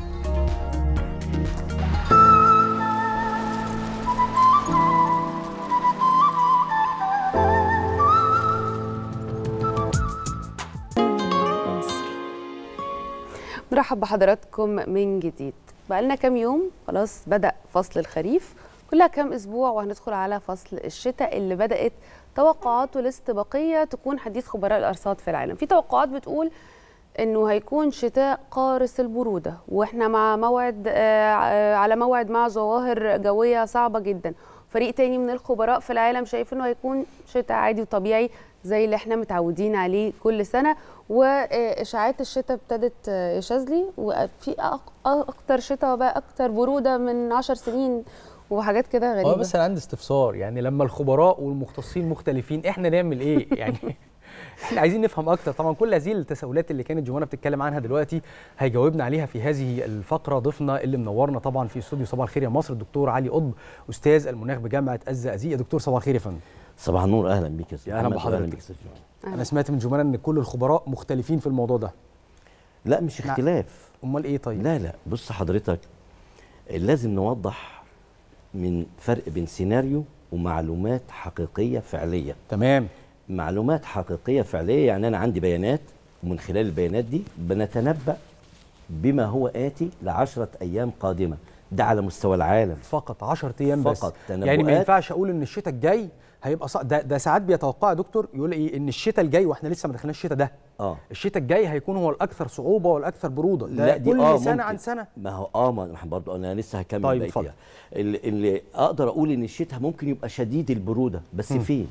[SPEAKER 4] نرحب بحضراتكم من جديد. بقالنا كام يوم خلاص بدأ فصل الخريف، كلها كام اسبوع وهندخل على فصل الشتاء اللي بدأت توقعاته الاستباقية تكون حديث خبراء الأرصاد في العالم. في توقعات بتقول انه هيكون شتاء قارس البرودة، واحنا مع موعد آه على موعد مع ظواهر جوية صعبة جدا. فريق تاني من الخبراء في العالم شايف انه هيكون شتاء عادي وطبيعي زي اللي احنا متعودين عليه كل سنه. واشاعات الشتاء ابتدت يا شاذلي، وفي اكتر شتاء بقى اكتر بروده من عشر سنين وحاجات كده غريبه.
[SPEAKER 5] اه بس انا عندي استفسار، يعني لما الخبراء والمختصين مختلفين احنا نعمل ايه؟ يعني احنا عايزين نفهم اكتر. طبعا كل هذه التساؤلات اللي كانت جوانا بتتكلم عنها دلوقتي هيجاوبنا عليها في هذه الفقره ضيفنا اللي منورنا طبعا في استوديو صباح الخير يا مصر، الدكتور علي قطب، استاذ المناخ بجامعه الزقازيق. يا دكتور صباح الخير يا فندم.
[SPEAKER 10] صباح النور، اهلا بيك يا استاذ.
[SPEAKER 5] اهلا بحضرتك. انا سمعت من جمانه ان كل الخبراء مختلفين في الموضوع ده.
[SPEAKER 10] لا مش اختلاف.
[SPEAKER 5] امال ايه طيب؟
[SPEAKER 10] لا لا بص حضرتك، لازم نوضح من فرق بين سيناريو ومعلومات حقيقيه فعليه.
[SPEAKER 5] تمام.
[SPEAKER 10] معلومات حقيقيه فعليه يعني انا عندي بيانات، ومن خلال البيانات دي بنتنبأ بما هو آتي لعشرة أيام قادمة. ده على مستوى العالم
[SPEAKER 5] فقط عشرة أيام بس.
[SPEAKER 10] فقط تنبؤات.
[SPEAKER 5] يعني ما ينفعش أقول إن الشتاء الجاي هيبقى صع... ده, ده ساعات بيتوقع يا دكتور يقول إيه إن الشتاء الجاي وإحنا لسه ما دخلناش الشتاء ده.
[SPEAKER 10] اه
[SPEAKER 5] الشتاء الجاي هيكون هو الأكثر صعوبة والأكثر برودة. ده
[SPEAKER 10] لا دي
[SPEAKER 5] كل
[SPEAKER 10] آه
[SPEAKER 5] سنة
[SPEAKER 10] ممكن.
[SPEAKER 5] عن سنة.
[SPEAKER 10] ما هو اه ما انا برضه انا لسه هكمل.
[SPEAKER 5] طيب
[SPEAKER 10] بقى
[SPEAKER 5] اتفضل.
[SPEAKER 10] اللي, اللي اقدر اقول ان الشتاء ممكن يبقى شديد البروده، بس
[SPEAKER 5] م.
[SPEAKER 10] فين؟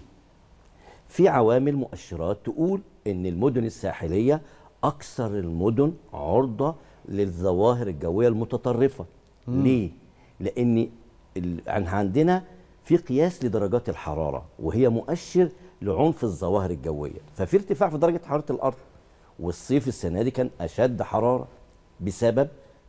[SPEAKER 10] في عوامل مؤشرات تقول ان المدن الساحليه اكثر المدن عرضه للظواهر الجويه المتطرفه. م. ليه؟ لان عندنا في قياس لدرجات الحراره وهي مؤشر لعنف الظواهر الجويه، ففي ارتفاع في درجه حراره الارض. والصيف السنه دي كان اشد حراره بسبب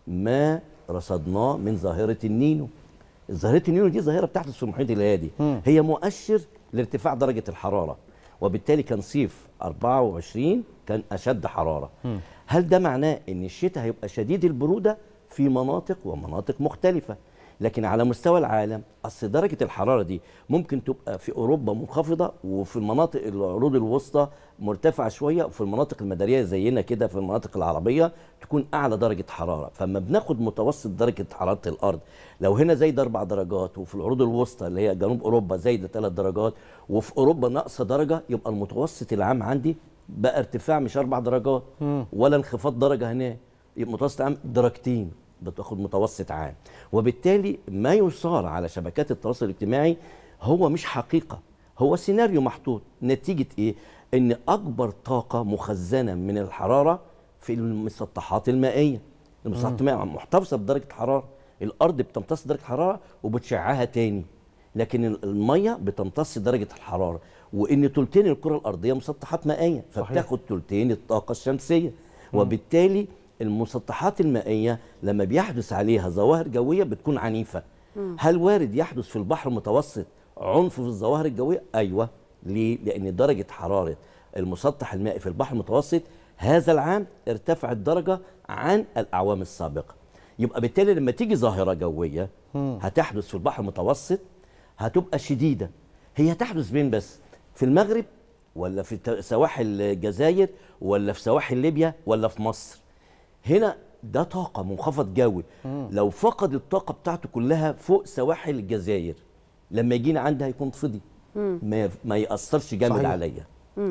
[SPEAKER 10] ما رصدناه من ظاهره النينو. ظاهره النينو دي ظاهره بتحدث في المحيط الهادي، هي مؤشر لارتفاع درجه الحراره، وبالتالي كان صيف أربعة وعشرين كان اشد حراره. م. هل ده معناه ان الشتاء هيبقى شديد البروده؟ في مناطق ومناطق مختلفه، لكن على مستوى العالم اصل درجه الحراره دي ممكن تبقى في اوروبا منخفضه، وفي المناطق العروض الوسطى مرتفعه شويه، وفي المناطق المداريه زينا كده في المناطق العربيه تكون اعلى درجه حراره. فما بناخد متوسط درجه حراره الارض، لو هنا زايده اربع درجات وفي العروض الوسطى اللي هي جنوب اوروبا زايده ثلاث درجات وفي اوروبا ناقصه درجه، يبقى المتوسط العام عندي بقى ارتفاع مش اربع درجات ولا انخفاض درجه هناك، يبقى متوسط عام درجتين، بتاخد متوسط عام. وبالتالي ما يصار على شبكات التواصل الاجتماعي هو مش حقيقة، هو سيناريو محطوط. نتيجة ايه؟ ان اكبر طاقة مخزنة من الحرارة في المسطحات المائية. المسطحات المائية محتفظة بدرجة حرارة، الارض بتمتص درجة حرارة وبتشعها تاني، لكن المية بتمتص درجة الحرارة، وان تلتين الكرة الارضية مسطحات مائية، فبتاخد تلتين الطاقة الشمسية. وبالتالي المسطحات المائية لما بيحدث عليها ظواهر جوية بتكون عنيفة. مم. هل وارد يحدث في البحر المتوسط عنف في الظواهر الجوية؟ أيوة. ليه؟ لأن درجة حرارة المسطح المائي في البحر المتوسط هذا العام ارتفعت درجة عن الأعوام السابقة. يبقى بالتالي لما تيجي ظاهرة جوية مم. هتحدث في البحر المتوسط هتبقى شديدة. هي تحدث بين بس في المغرب ولا في سواحل الجزائر ولا في سواحل ليبيا ولا في مصر؟ هنا ده طاقة منخفض جوي. مم. لو فقد الطاقة بتاعته كلها فوق سواحل الجزائر لما يجينا عندها يكون فضي، ما ما يأثرش جامد عليا.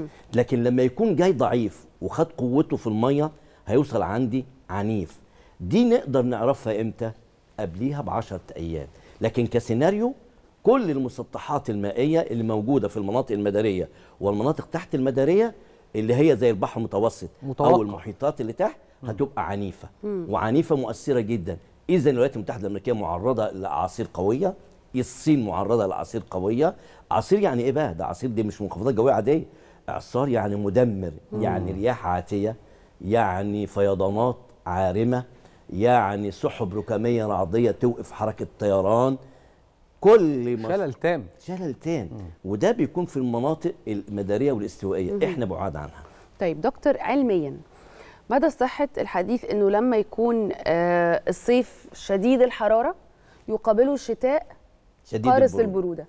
[SPEAKER 10] لكن لما يكون جاي ضعيف وخد قوته في المية هيوصل عندي عنيف. دي نقدر نعرفها امتى؟ قبليها بعشرة أيام. لكن كسيناريو كل المسطحات المائية اللي موجودة في المناطق المدارية والمناطق تحت المدارية اللي هي زي البحر المتوسط متوقع. أو المحيطات اللي تحت هتبقى عنيفة. مم. وعنيفة مؤثرة جدا. إذا الولايات المتحدة الأمريكية معرضة لأعاصير قوية، الصين معرضة لأعاصير قوية. أعاصير يعني إيه بقى؟ ده أعاصير دي مش منخفضات جوية عادية، إعصار يعني مدمر. مم. يعني رياح عاتية، يعني فيضانات عارمة، يعني سحب ركامية رعدية توقف حركة طيران. كل مصر
[SPEAKER 5] شلل تام
[SPEAKER 10] شلل تام وده بيكون في المناطق المداريه والاستوائيه احنا بعاد عنها.
[SPEAKER 4] طيب دكتور، علميا مدى صحه الحديث انه لما يكون آه الصيف شديد الحراره يقابله الشتاء
[SPEAKER 10] شديد
[SPEAKER 4] قارس
[SPEAKER 10] البرودة.
[SPEAKER 4] البروده،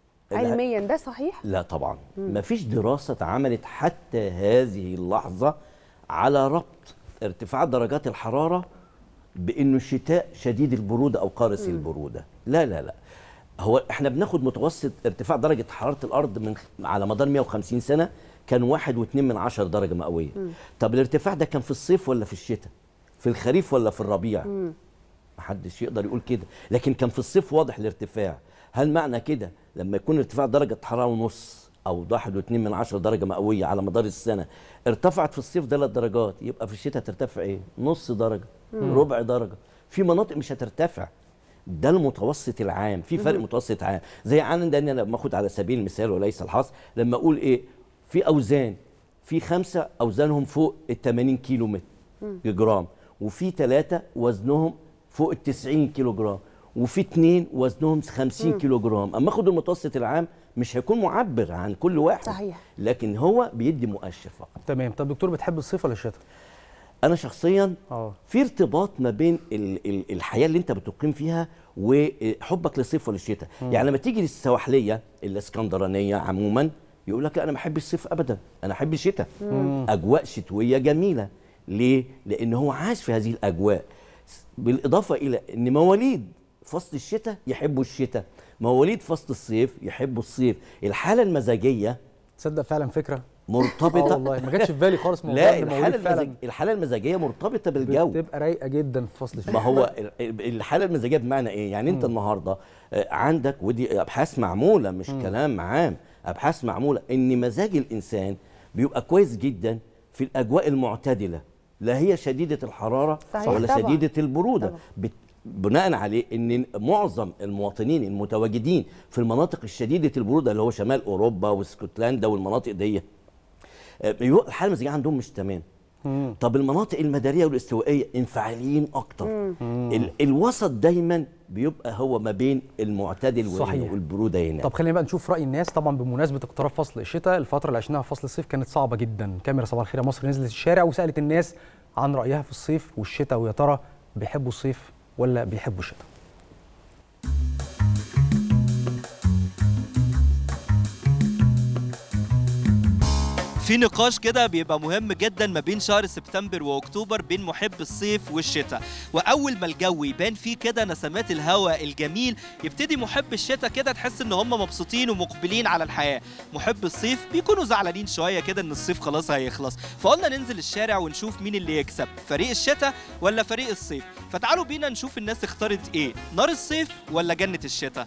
[SPEAKER 4] علميا ده صحيح؟
[SPEAKER 10] لا طبعا ما فيش دراسه اتعملت حتى هذه اللحظه على ربط ارتفاع درجات الحراره بانه الشتاء شديد البروده او قارس مم. البروده. لا لا لا هو احنا بناخد متوسط ارتفاع درجه حراره الارض من على مدار مئة وخمسين سنه كان واحد واتنين من عشرة درجه مئويه. مم. طب الارتفاع ده كان في الصيف ولا في الشتاء؟ في الخريف ولا في الربيع؟ مم. محدش يقدر يقول كده، لكن كان في الصيف واضح الارتفاع. هل معنى كده لما يكون ارتفاع درجه حراره ونص او واحد واتنين من عشرة درجه مئويه على مدار السنه ارتفعت في الصيف ثلاث درجات، يبقى في الشتاء ترتفع ايه؟ نص درجه، مم. ربع درجه. في مناطق مش هترتفع. ده المتوسط العام، في فرق متوسط عام. زي عندنا لما اخد على سبيل المثال وليس الحصر، لما اقول ايه؟ في اوزان، في خمسه اوزانهم فوق ال ثمانين كيلو متر جرام، وفي ثلاثه وزنهم فوق ال تسعين كيلو جرام، وفي اثنين وزنهم خمسين كيلو جرام. اما اخد المتوسط العام مش هيكون معبر عن كل واحد.
[SPEAKER 4] صحيح.
[SPEAKER 10] لكن هو بيدي مؤشر فقط.
[SPEAKER 5] تمام. طب دكتور، بتحب الصيف ولا الشتاء؟
[SPEAKER 10] انا شخصيا
[SPEAKER 5] اه
[SPEAKER 10] في ارتباط ما بين ال ال الحياه اللي انت بتقيم فيها وحبك للصيف وللشتاء. يعني لما تيجي للسواحليه الاسكندرانيه عموما يقول لك انا ما بحبش الصيف ابدا، انا احب الشتاء. اجواء شتويه جميله. ليه؟ لان هو عاش في هذه الاجواء، بالاضافه الى ان مواليد فصل الشتاء يحبوا الشتاء، مواليد فصل الصيف يحبوا الصيف. الحاله المزاجيه
[SPEAKER 5] تصدق فعلا فكره
[SPEAKER 10] مرتبطه.
[SPEAKER 5] اه والله ما جاتش في بالي خالص.
[SPEAKER 10] لا الحاله المزاج... الحاله المزاجيه مرتبطه بالجو،
[SPEAKER 5] بتبقى رايقه جدا في فصل الشتاء.
[SPEAKER 10] ما هو الحاله المزاجيه بمعنى ايه؟ يعني انت النهارده عندك، ودي ابحاث معموله مش مم. كلام عام، ابحاث معموله ان مزاج الانسان بيبقى كويس جدا في الاجواء المعتدله، لا هي شديده الحراره ولا طبعا. شديده البروده. بت... بناء عليه ان معظم المواطنين المتواجدين في المناطق الشديده البروده اللي هو شمال اوروبا واسكتلندا والمناطق دي الحاله المزاجيه عندهم مش تمام. مم. طب المناطق المداريه والاستوائيه انفعاليين اكتر. ال الوسط دايما بيبقى هو ما بين المعتدل والبروده هنا.
[SPEAKER 5] طب خلينا بقى نشوف راي الناس. طبعا بمناسبه اقتراب فصل الشتاء، الفتره اللي عشناها في فصل الصيف كانت صعبه جدا. كاميرا صباح الخير يا مصر نزلت الشارع وسالت الناس عن رايها في الصيف والشتاء، ويا ترى بيحبوا الصيف ولا بيحبوا الشتاء.
[SPEAKER 11] في نقاش كده بيبقى مهم جدا ما بين شهر سبتمبر واكتوبر بين محب الصيف والشتاء، واول ما الجو يبان فيه كده نسمات الهواء الجميل يبتدي محب الشتاء كده تحس ان هم مبسوطين ومقبلين على الحياه. محب الصيف بيكونوا زعلانين شويه كده ان الصيف خلاص هيخلص، فقلنا ننزل الشارع ونشوف مين اللي يكسب، فريق الشتاء ولا فريق الصيف. فتعالوا بينا نشوف الناس اختارت ايه، نار الصيف ولا جنه الشتاء؟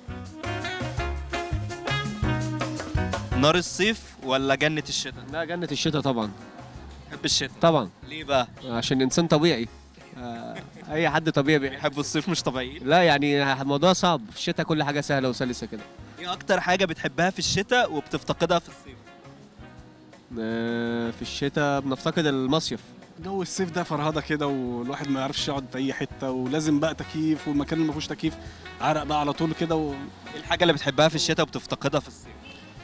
[SPEAKER 11] نار الصيف ولا جنة الشتاء؟
[SPEAKER 12] لا جنة الشتاء طبعا.
[SPEAKER 11] بحب الشتاء
[SPEAKER 12] طبعا.
[SPEAKER 11] ليه بقى؟
[SPEAKER 12] عشان انسان طبيعي. آه اي حد طبيعي
[SPEAKER 11] بيحب الصيف مش طبيعي.
[SPEAKER 12] لا يعني الموضوع صعب، في الشتاء كل حاجة سهلة وسلسة كده.
[SPEAKER 11] ايه اكتر حاجة بتحبها في الشتاء وبتفتقدها في الصيف؟
[SPEAKER 12] آه في الشتاء بنفتقد المصيف.
[SPEAKER 13] جو الصيف ده فرهضه كده والواحد ما يعرفش يقعد في اي حته، ولازم بقى تكييف، والمكان اللي ما فيهوش تكييف عرق بقى على طول كده و...
[SPEAKER 11] ايه الحاجة اللي بتحبها في الشتاء وبتفتقدها في الصيف؟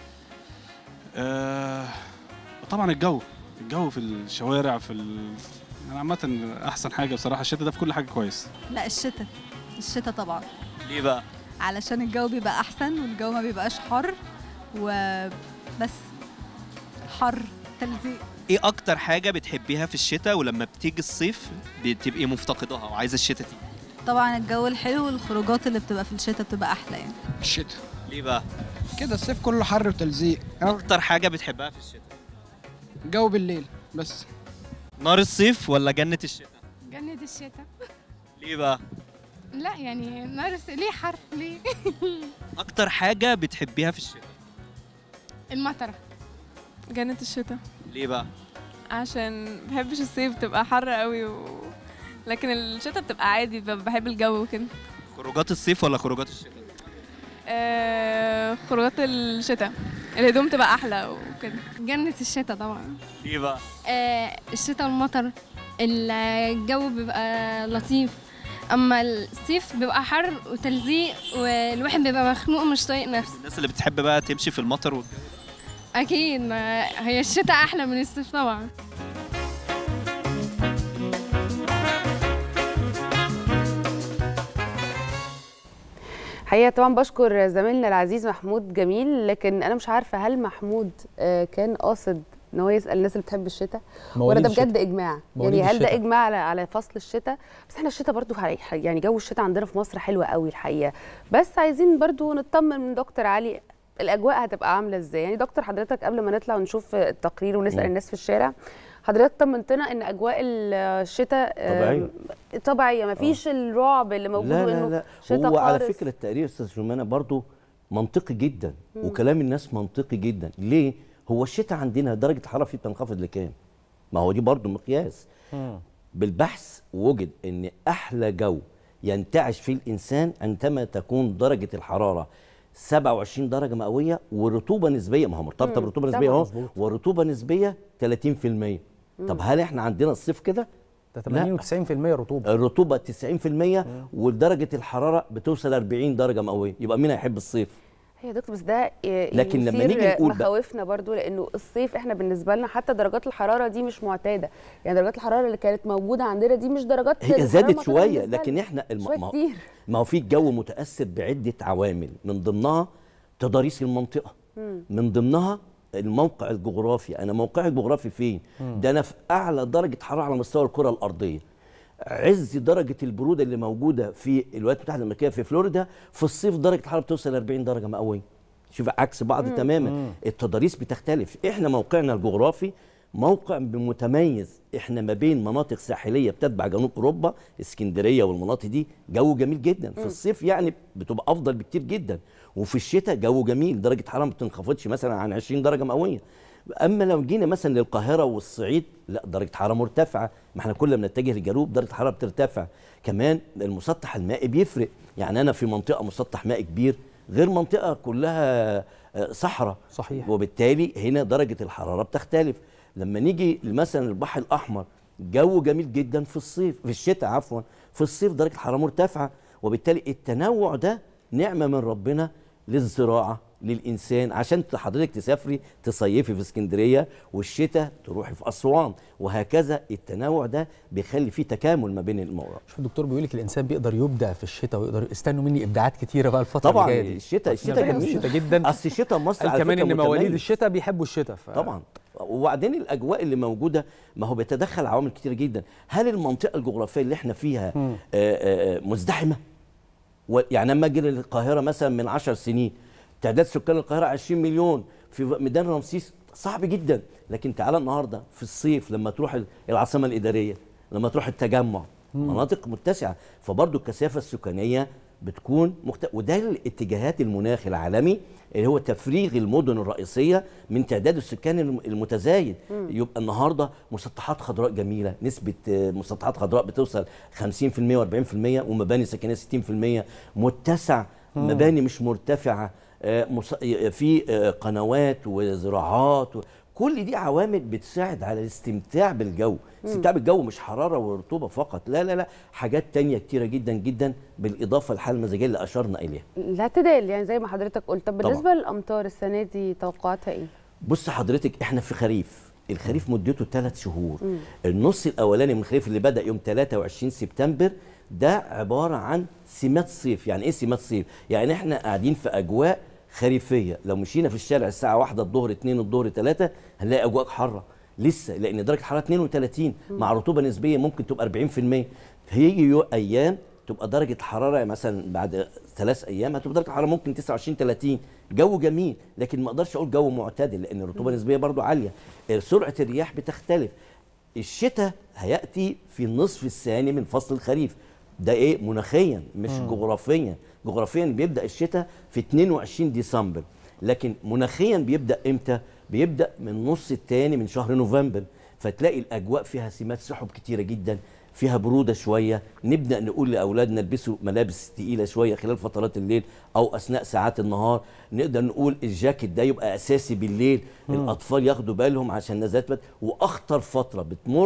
[SPEAKER 13] آه طبعا الجو الجو في الشوارع في ال... يعني عامة أحسن حاجة بصراحة. الشتاء ده في كل حاجة كويس.
[SPEAKER 14] لا الشتاء الشتاء طبعا.
[SPEAKER 11] ليه بقى؟
[SPEAKER 14] علشان الجو بيبقى أحسن والجو ما بيبقاش حر وبس. حر تلزيق.
[SPEAKER 11] ايه أكتر حاجة بتحبيها في الشتاء ولما بتيجي الصيف بتبقي مفتقدها وعايزة الشتاء تيجي؟
[SPEAKER 14] طبعا الجو الحلو والخروجات اللي بتبقى في الشتاء بتبقى أحلى يعني.
[SPEAKER 12] الشتاء.
[SPEAKER 11] ليه بقى؟
[SPEAKER 15] كده الصيف كله حر وتلزيق.
[SPEAKER 11] اكتر حاجه بتحبها في الشتاء؟
[SPEAKER 15] الجو بالليل بس.
[SPEAKER 11] نار الصيف ولا جنه الشتاء؟
[SPEAKER 16] جنه الشتاء.
[SPEAKER 11] ليه بقى؟
[SPEAKER 16] لا يعني نار الصيف ليه حر ليه؟
[SPEAKER 11] اكتر حاجه بتحبيها في الشتاء؟
[SPEAKER 16] المطره.
[SPEAKER 17] جنه الشتاء.
[SPEAKER 11] ليه بقى؟
[SPEAKER 17] عشان ما بحبش الصيف بتبقى حر قوي و... لكن الشتاء بتبقى عادي، بحب الجو وكده.
[SPEAKER 11] خروجات الصيف ولا خروجات الشتاء؟
[SPEAKER 17] آه، خروجات الشتاء، الهدوم تبقى احلى وكده.
[SPEAKER 16] جنة الشتاء طبعا.
[SPEAKER 11] ليه بقى؟
[SPEAKER 16] آه الشتاء والمطر، الجو بيبقى لطيف، اما الصيف بيبقى حر وتلزيق والواحد بيبقى مخنوق ومش طايق نفسه.
[SPEAKER 11] الناس اللي بتحب بقى تمشي في المطر و...
[SPEAKER 16] اكيد، ما هي الشتاء احلى من الصيف طبعا.
[SPEAKER 4] حقيقة طبعا بشكر زميلنا العزيز محمود جميل، لكن انا مش عارفه هل محمود كان قاصد ان هو يسال الناس اللي بتحب الشتاء ولا ده بجد اجماع؟ يعني هل ده اجماع على على فصل الشتاء؟ بس احنا الشتاء برضو يعني جو الشتاء عندنا في مصر حلوه قوي الحقيقه، بس عايزين برضو نطمن من دكتور علي الاجواء هتبقى عامله ازاي. يعني دكتور حضرتك قبل ما نطلع ونشوف التقرير ونسال الناس في الشارع، حضرتك طمنتنا ان اجواء الشتاء
[SPEAKER 10] طبيعيه
[SPEAKER 4] طبيعيه، مفيش آه. الرعب اللي موجود
[SPEAKER 10] لا
[SPEAKER 4] انه
[SPEAKER 10] لا لا
[SPEAKER 4] شتاء
[SPEAKER 10] هو
[SPEAKER 4] قارس.
[SPEAKER 10] على فكره التقرير استاذ جمانه برضو منطقي جدا، مم. وكلام الناس منطقي جدا. ليه؟ هو الشتاء عندنا درجه الحراره فيه بتنخفض لكام؟ ما هو دي برضو مقياس. مم. بالبحث وجد ان احلى جو ينتعش فيه الانسان عندما تكون درجه الحراره سبعة وعشرين درجه مئويه ورطوبه نسبيه، ما هو مرتبطه برطوبه نسبيه اهو، ورطوبه نسبيه ثلاثين في المية. طب هل احنا عندنا الصيف كده؟
[SPEAKER 5] ده ثمانين وتسعين في المية رطوبه.
[SPEAKER 10] الرطوبه تسعين في المية ودرجه الحراره بتوصل أربعين درجه مئويه، يبقى مين هيحب الصيف؟
[SPEAKER 4] يا دكتور بس ده
[SPEAKER 10] لكن لما نيجي نقول
[SPEAKER 4] مخاوفنا برضو، لانه الصيف احنا بالنسبه لنا حتى درجات الحراره دي مش معتاده، يعني درجات الحراره اللي كانت موجوده عندنا دي مش درجات
[SPEAKER 10] هي زادت شويه، لكن احنا
[SPEAKER 4] الم...
[SPEAKER 10] ما هو في الجو متاثر بعده عوامل، من ضمنها تضاريس المنطقه، مم. من ضمنها الموقع الجغرافي. انا موقعي الجغرافي فين؟ مم. ده انا في اعلى درجه حراره على مستوى الكره الارضيه. عز درجه البروده اللي موجوده في الولايات المتحده الامريكيه في فلوريدا في الصيف درجه الحراره بتوصل أربعين درجه مئويه. شوف عكس بعض مم. تماما. مم. التضاريس بتختلف. احنا موقعنا الجغرافي موقع متميز، احنا ما بين مناطق ساحليه بتتبع جنوب اوروبا، اسكندريه والمناطق دي جو جميل جدا. في الصيف يعني بتبقى افضل بكتير جدا، وفي الشتاء جو جميل درجه حراره ما بتنخفضش مثلا عن عشرين درجه مئويه. اما لو جينا مثلا للقاهره والصعيد لا درجه حراره مرتفعه، ما احنا كل ما نتجه للجنوب درجه الحراره بترتفع. كمان المسطح المائي بيفرق، يعني انا في منطقه مسطح مائي كبير غير منطقه كلها صحراء.
[SPEAKER 5] صحيح.
[SPEAKER 10] وبالتالي هنا درجه الحراره بتختلف. لما نيجي مثلا البحر الاحمر جو جميل جدا في الصيف، في الشتاء عفوا، في الصيف درجه الحراره مرتفعه، وبالتالي التنوع ده نعمه من ربنا للزراعه للانسان، عشان حضرتك تسافري تصيفي في اسكندريه والشتاء تروحي في اسوان، وهكذا التنوع ده بيخلي فيه تكامل ما بين الموضوع.
[SPEAKER 5] شوف الدكتور بيقول لك الانسان بيقدر يبدع في الشتاء ويقدر استنوا مني ابداعات كتيره بقى الفتره
[SPEAKER 10] طبعا
[SPEAKER 5] اللي جايه دي.
[SPEAKER 10] الشتاء الشتاء جميل،
[SPEAKER 5] الشتاء جدا.
[SPEAKER 10] اصل الشتاء مصر على
[SPEAKER 5] كمان
[SPEAKER 10] فكره
[SPEAKER 5] ان مواليد الشتاء بيحبوا الشتاء ف...
[SPEAKER 10] طبعا. وبعدين الاجواء اللي موجوده ما هو بيتدخل عوامل كتير جدا. هل المنطقه الجغرافيه اللي احنا فيها آآ آآ مزدحمه؟ يعني لما اجي للقاهره مثلا من عشر سنين تعداد سكان القاهره عشرين مليون، في ميدان رمسيس صعب جدا. لكن تعالى النهارده في الصيف لما تروح العاصمه الاداريه، لما تروح التجمع، مم. مناطق متسعه، فبرضه الكثافه السكانيه بتكون مخت... وده الاتجاهات المناخ العالمي اللي هو تفريغ المدن الرئيسيه من تعداد السكان المتزايد. مم. يبقى النهارده مسطحات خضراء جميله، نسبه مسطحات خضراء بتوصل خمسين في المية وأربعين في المية، ومباني سكنيه ستين في المية، متسع، مم. مباني مش مرتفعه، في قنوات وزراعات، كل دي عوامل بتساعد على الاستمتاع بالجو. الاستمتاع بالجو مش حراره ورطوبه فقط، لا لا لا، حاجات تانية كتيره جدا جدا بالاضافه للحاله المزاجيه اللي اشرنا اليها.
[SPEAKER 4] الاعتدال يعني زي ما حضرتك قلت. طب بالنسبه للامطار السنه دي توقعاتها ايه؟
[SPEAKER 10] بص حضرتك احنا في خريف، الخريف مدته ثلاث شهور. مم. النص الاولاني من الخريف اللي بدا يوم ثلاثة وعشرين سبتمبر ده عباره عن سمات صيف. يعني ايه سمات صيف؟ يعني احنا قاعدين في اجواء خريفيه. لو مشينا في الشارع الساعه واحدة الظهر، اتنين الظهر، ثلاثة هنلاقي اجواء حاره لسه، لان درجه الحراره اتنين وتلاتين مع رطوبه نسبيه ممكن تبقى أربعين في المية. هيجي ايام تبقى درجه الحراره مثلا بعد ثلاث ايام هتبقى درجه الحراره ممكن تسعة وعشرين تلاتين، جو جميل، لكن ما اقدرش اقول جو معتدل لان الرطوبه النسبيه برضو عاليه. سرعه الرياح بتختلف. الشتاء هياتي في النصف الثاني من فصل الخريف، ده ايه مناخيا مش مم. جغرافيا. جغرافيا بيبدا الشتاء في اتنين وعشرين ديسمبر، لكن مناخيا بيبدا امتى؟ بيبدا من النص الثاني من شهر نوفمبر. فتلاقي الاجواء فيها سمات سحب كتيره جدا، فيها بروده شويه، نبدا نقول لاولادنا البسوا ملابس تقيله شويه خلال فترات الليل او اثناء ساعات النهار. نقدر نقول الجاكيت ده يبقى اساسي بالليل. مم. الاطفال ياخدوا بالهم عشان نزلات. واخطر فتره بتمر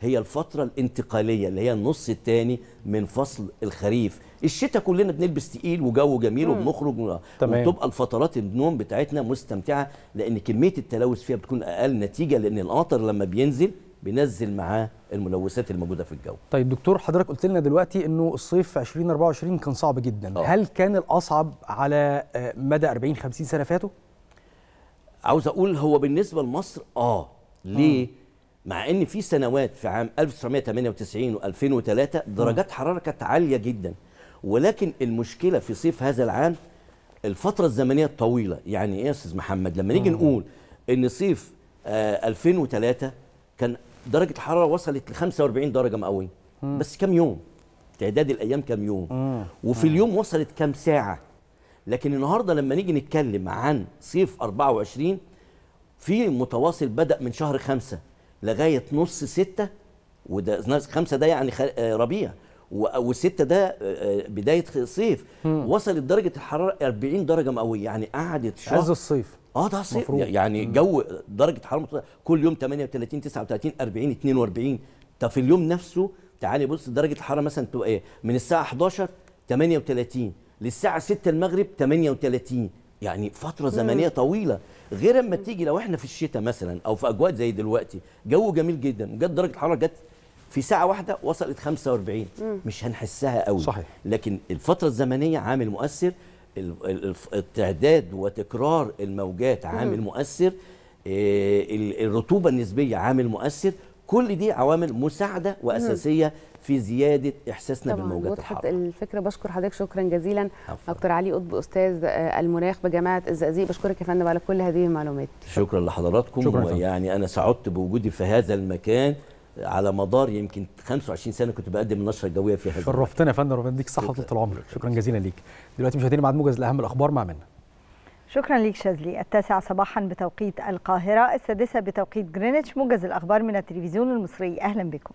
[SPEAKER 10] هي الفترة الانتقالية اللي هي النص الثاني من فصل الخريف. الشتاء كلنا بنلبس تقيل وجو جميل
[SPEAKER 5] مم.
[SPEAKER 10] وبنخرج،
[SPEAKER 5] تمام.
[SPEAKER 10] وتبقى الفترات النوم بتاعتنا مستمتعة لأن كمية التلوث فيها بتكون أقل، نتيجة لأن القطر لما بينزل بينزل معاه الملوثات الموجودة في الجو.
[SPEAKER 5] طيب دكتور، حضرتك قلت لنا دلوقتي انه الصيف في ألفين وأربعة وعشرين كان صعب جدا.
[SPEAKER 10] أوه.
[SPEAKER 5] هل كان الأصعب على مدى أربعين خمسين سنة فاتوا؟
[SPEAKER 10] عاوز أقول هو بالنسبة لمصر آه ليه؟ مم. مع ان في سنوات في عام ألف وتسعمائة وثمانية وتسعين وألفين وثلاثة درجات حراره كانت عاليه جدا، ولكن المشكله في صيف هذا العام الفتره الزمنيه الطويله. يعني ايه يا استاذ محمد؟ لما نيجي نقول ان صيف آه ألفين وثلاثة كان درجه الحراره وصلت ل خمسة وأربعين درجه مئويه، بس كم يوم؟ تعداد الايام كم يوم؟ مم. وفي اليوم وصلت كم ساعه؟ لكن النهارده لما نيجي نتكلم عن صيف أربعة وعشرين في متواصل بدأ من شهر خمسة لغايه نص ستة، وده خمسة ده يعني ربيع، والستة ده بدايه صيف. مم. وصلت درجه الحراره أربعين درجه مئويه، يعني قعدت شهر
[SPEAKER 5] عز الصيف.
[SPEAKER 10] اه ده صيف يعني مم. جو درجه حراره كل يوم ثمانية وثلاثين تسعة وثلاثين أربعين اثنين وأربعين. طب في اليوم نفسه تعالي بص درجه الحراره مثلا تبقى ايه؟ من الساعه إحداشر ثمانية وثلاثين للساعه ستة المغرب ثمانية وثلاثين، يعني فتره زمنيه مم. طويله. غير اما تيجي لو احنا في الشتاء مثلا او في اجواء زي دلوقتي جو جميل جدا، وجت درجه الحراره جت في ساعه واحده وصلت خمسة وأربعين، مم. مش هنحسها قوي. صحيح. لكن الفتره الزمنيه عامل مؤثر، التعداد وتكرار الموجات عامل مم. مؤثر، الرطوبه النسبيه عامل مؤثر، كل دي عوامل مساعده واساسيه مم. في زياده احساسنا بالموجات الحاره.
[SPEAKER 4] الفكره. بشكر حضرتك شكرا جزيلا دكتور علي قطب استاذ المناخ بجامعه الزقازيق. بشكرك يا فندم على كل هذه المعلومات.
[SPEAKER 10] شكرا لحضراتكم. شكرا يعني انا سعدت بوجودي في هذا المكان على مدار يمكن خمسة وعشرين سنه كنت بقدم النشره الجويه في هذا.
[SPEAKER 5] شرفتنا يا فندم، ربنا يديك الصحه وطول العمر. شكرا جزيلا ليك. دلوقتي مشاهدينا ميعاد موجز لاهم الاخبار مع منى.
[SPEAKER 1] شكرا ليك شاذلي. التاسعة صباحا بتوقيت القاهره، السادسة بتوقيت جرينتش. موجز الاخبار من التلفزيون المصري، اهلا بكم.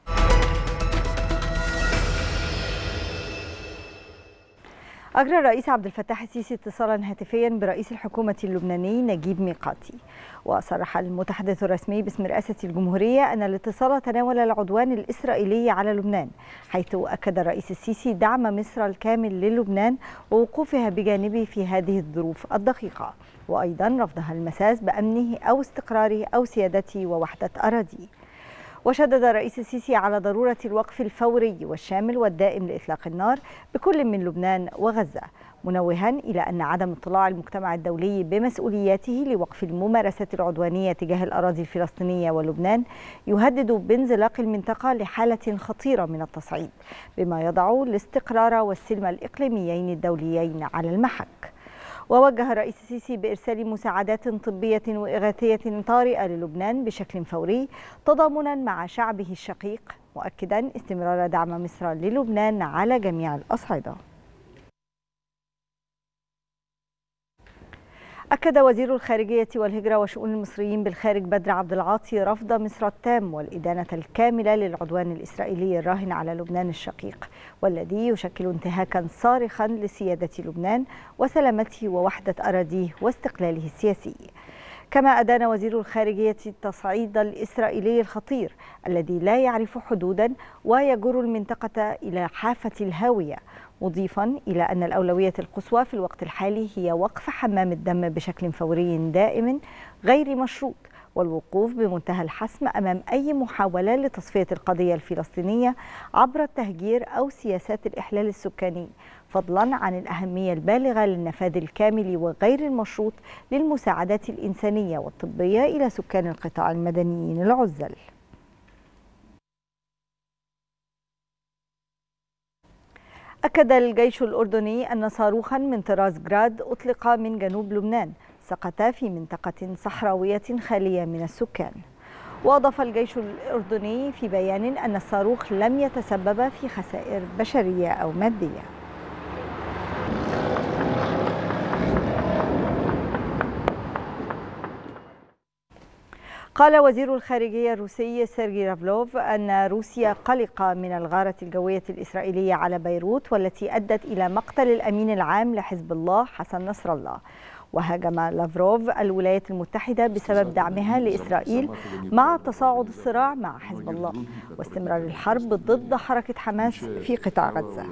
[SPEAKER 1] أجرى الرئيس عبد الفتاح السيسي اتصالا هاتفيا برئيس الحكومة اللبناني نجيب ميقاتي، وصرح المتحدث الرسمي باسم رئاسة الجمهورية أن الاتصال تناول العدوان الإسرائيلي على لبنان، حيث أكد الرئيس السيسي دعم مصر الكامل للبنان ووقوفها بجانبه في هذه الظروف الدقيقة، وأيضا رفضها المساس بأمنه أو استقراره أو سيادته ووحدة أراضيه. وشدد الرئيس السيسي على ضرورة الوقف الفوري والشامل والدائم لإطلاق النار بكل من لبنان وغزة، منوها إلى أن عدم اطلاع المجتمع الدولي بمسؤولياته لوقف الممارسات العدوانية تجاه الأراضي الفلسطينية ولبنان يهدد بانزلاق المنطقة لحالة خطيرة من التصعيد، بما يضع الاستقرار والسلم الإقليميين الدوليين على المحك. ووجه الرئيس السيسي بإرسال مساعدات طبية وإغاثية طارئة للبنان بشكل فوري تضامنا مع شعبه الشقيق، مؤكدا استمرار دعم مصر للبنان على جميع الأصعدة. أكد وزير الخارجية والهجرة وشؤون المصريين بالخارج بدر عبد العاطي رفض مصر التام والإدانة الكاملة للعدوان الإسرائيلي الراهن على لبنان الشقيق، والذي يشكل انتهاكا صارخا لسيادة لبنان وسلامته ووحدة أراضيه واستقلاله السياسي. كما أدان وزير الخارجية التصعيد الإسرائيلي الخطير الذي لا يعرف حدودا ويجر المنطقة إلى حافة الهاوية، مضيفا إلى أن الأولوية القصوى في الوقت الحالي هي وقف حمام الدم بشكل فوري دائم غير مشروط، والوقوف بمنتهى الحسم أمام أي محاولة لتصفية القضية الفلسطينية عبر التهجير أو سياسات الإحلال السكاني، فضلا عن الأهمية البالغة للنفاذ الكامل وغير المشروط للمساعدات الإنسانية والطبية إلى سكان القطاع المدنيين العزل. أكد الجيش الأردني أن صاروخا من طراز جراد أطلق من جنوب لبنان سقط في منطقة صحراوية خالية من السكان. وأضاف الجيش الأردني في بيان أن الصاروخ لم يتسبب في خسائر بشرية أو مادية. قال وزير الخارجية الروسي سيرجي لافروف أن روسيا قلقة من الغارة الجوية الإسرائيلية على بيروت والتي أدت إلى مقتل الأمين العام لحزب الله حسن نصر الله. وهاجم لافروف الولايات المتحدة بسبب دعمها لإسرائيل مع تصاعد الصراع مع حزب الله واستمرار الحرب ضد حركة حماس في قطاع غزة.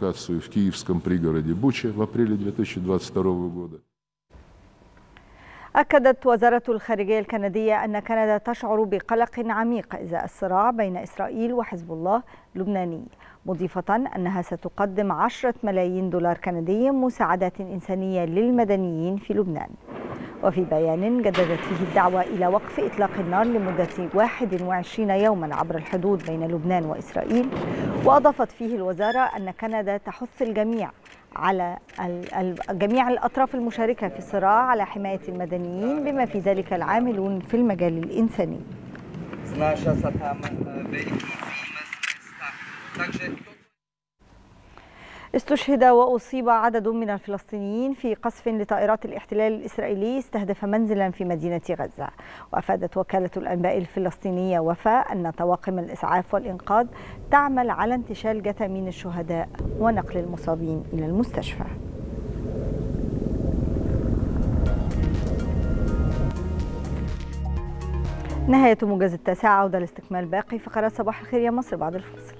[SPEAKER 1] أكدت وزارة الخارجية الكندية أن كندا تشعر بقلق عميق إزاء الصراع بين إسرائيل وحزب الله اللبناني، مضيفة أنها ستقدم عشرة ملايين دولار كندي مساعدات إنسانية للمدنيين في لبنان. وفي بيان جددت فيه الدعوة إلى وقف إطلاق النار لمدة واحد وعشرين يوما عبر الحدود بين لبنان وإسرائيل، وأضافت فيه الوزارة أن كندا تحث الجميع على جميع الأطراف المشاركة في الصراع على حماية المدنيين بما في ذلك العاملون في المجال الإنساني. استشهد وأصيب عدد من الفلسطينيين في قصف لطائرات الاحتلال الإسرائيلي استهدف منزلا في مدينة غزة. وأفادت وكالة الأنباء الفلسطينية وفاء أن طواقم الإسعاف والإنقاذ تعمل على انتشال جثامين الشهداء ونقل المصابين إلى المستشفى. نهاية موجز التاسعة، عودة لاستكمال باقي فقرات صباح الخير يا مصر بعد الفاصل.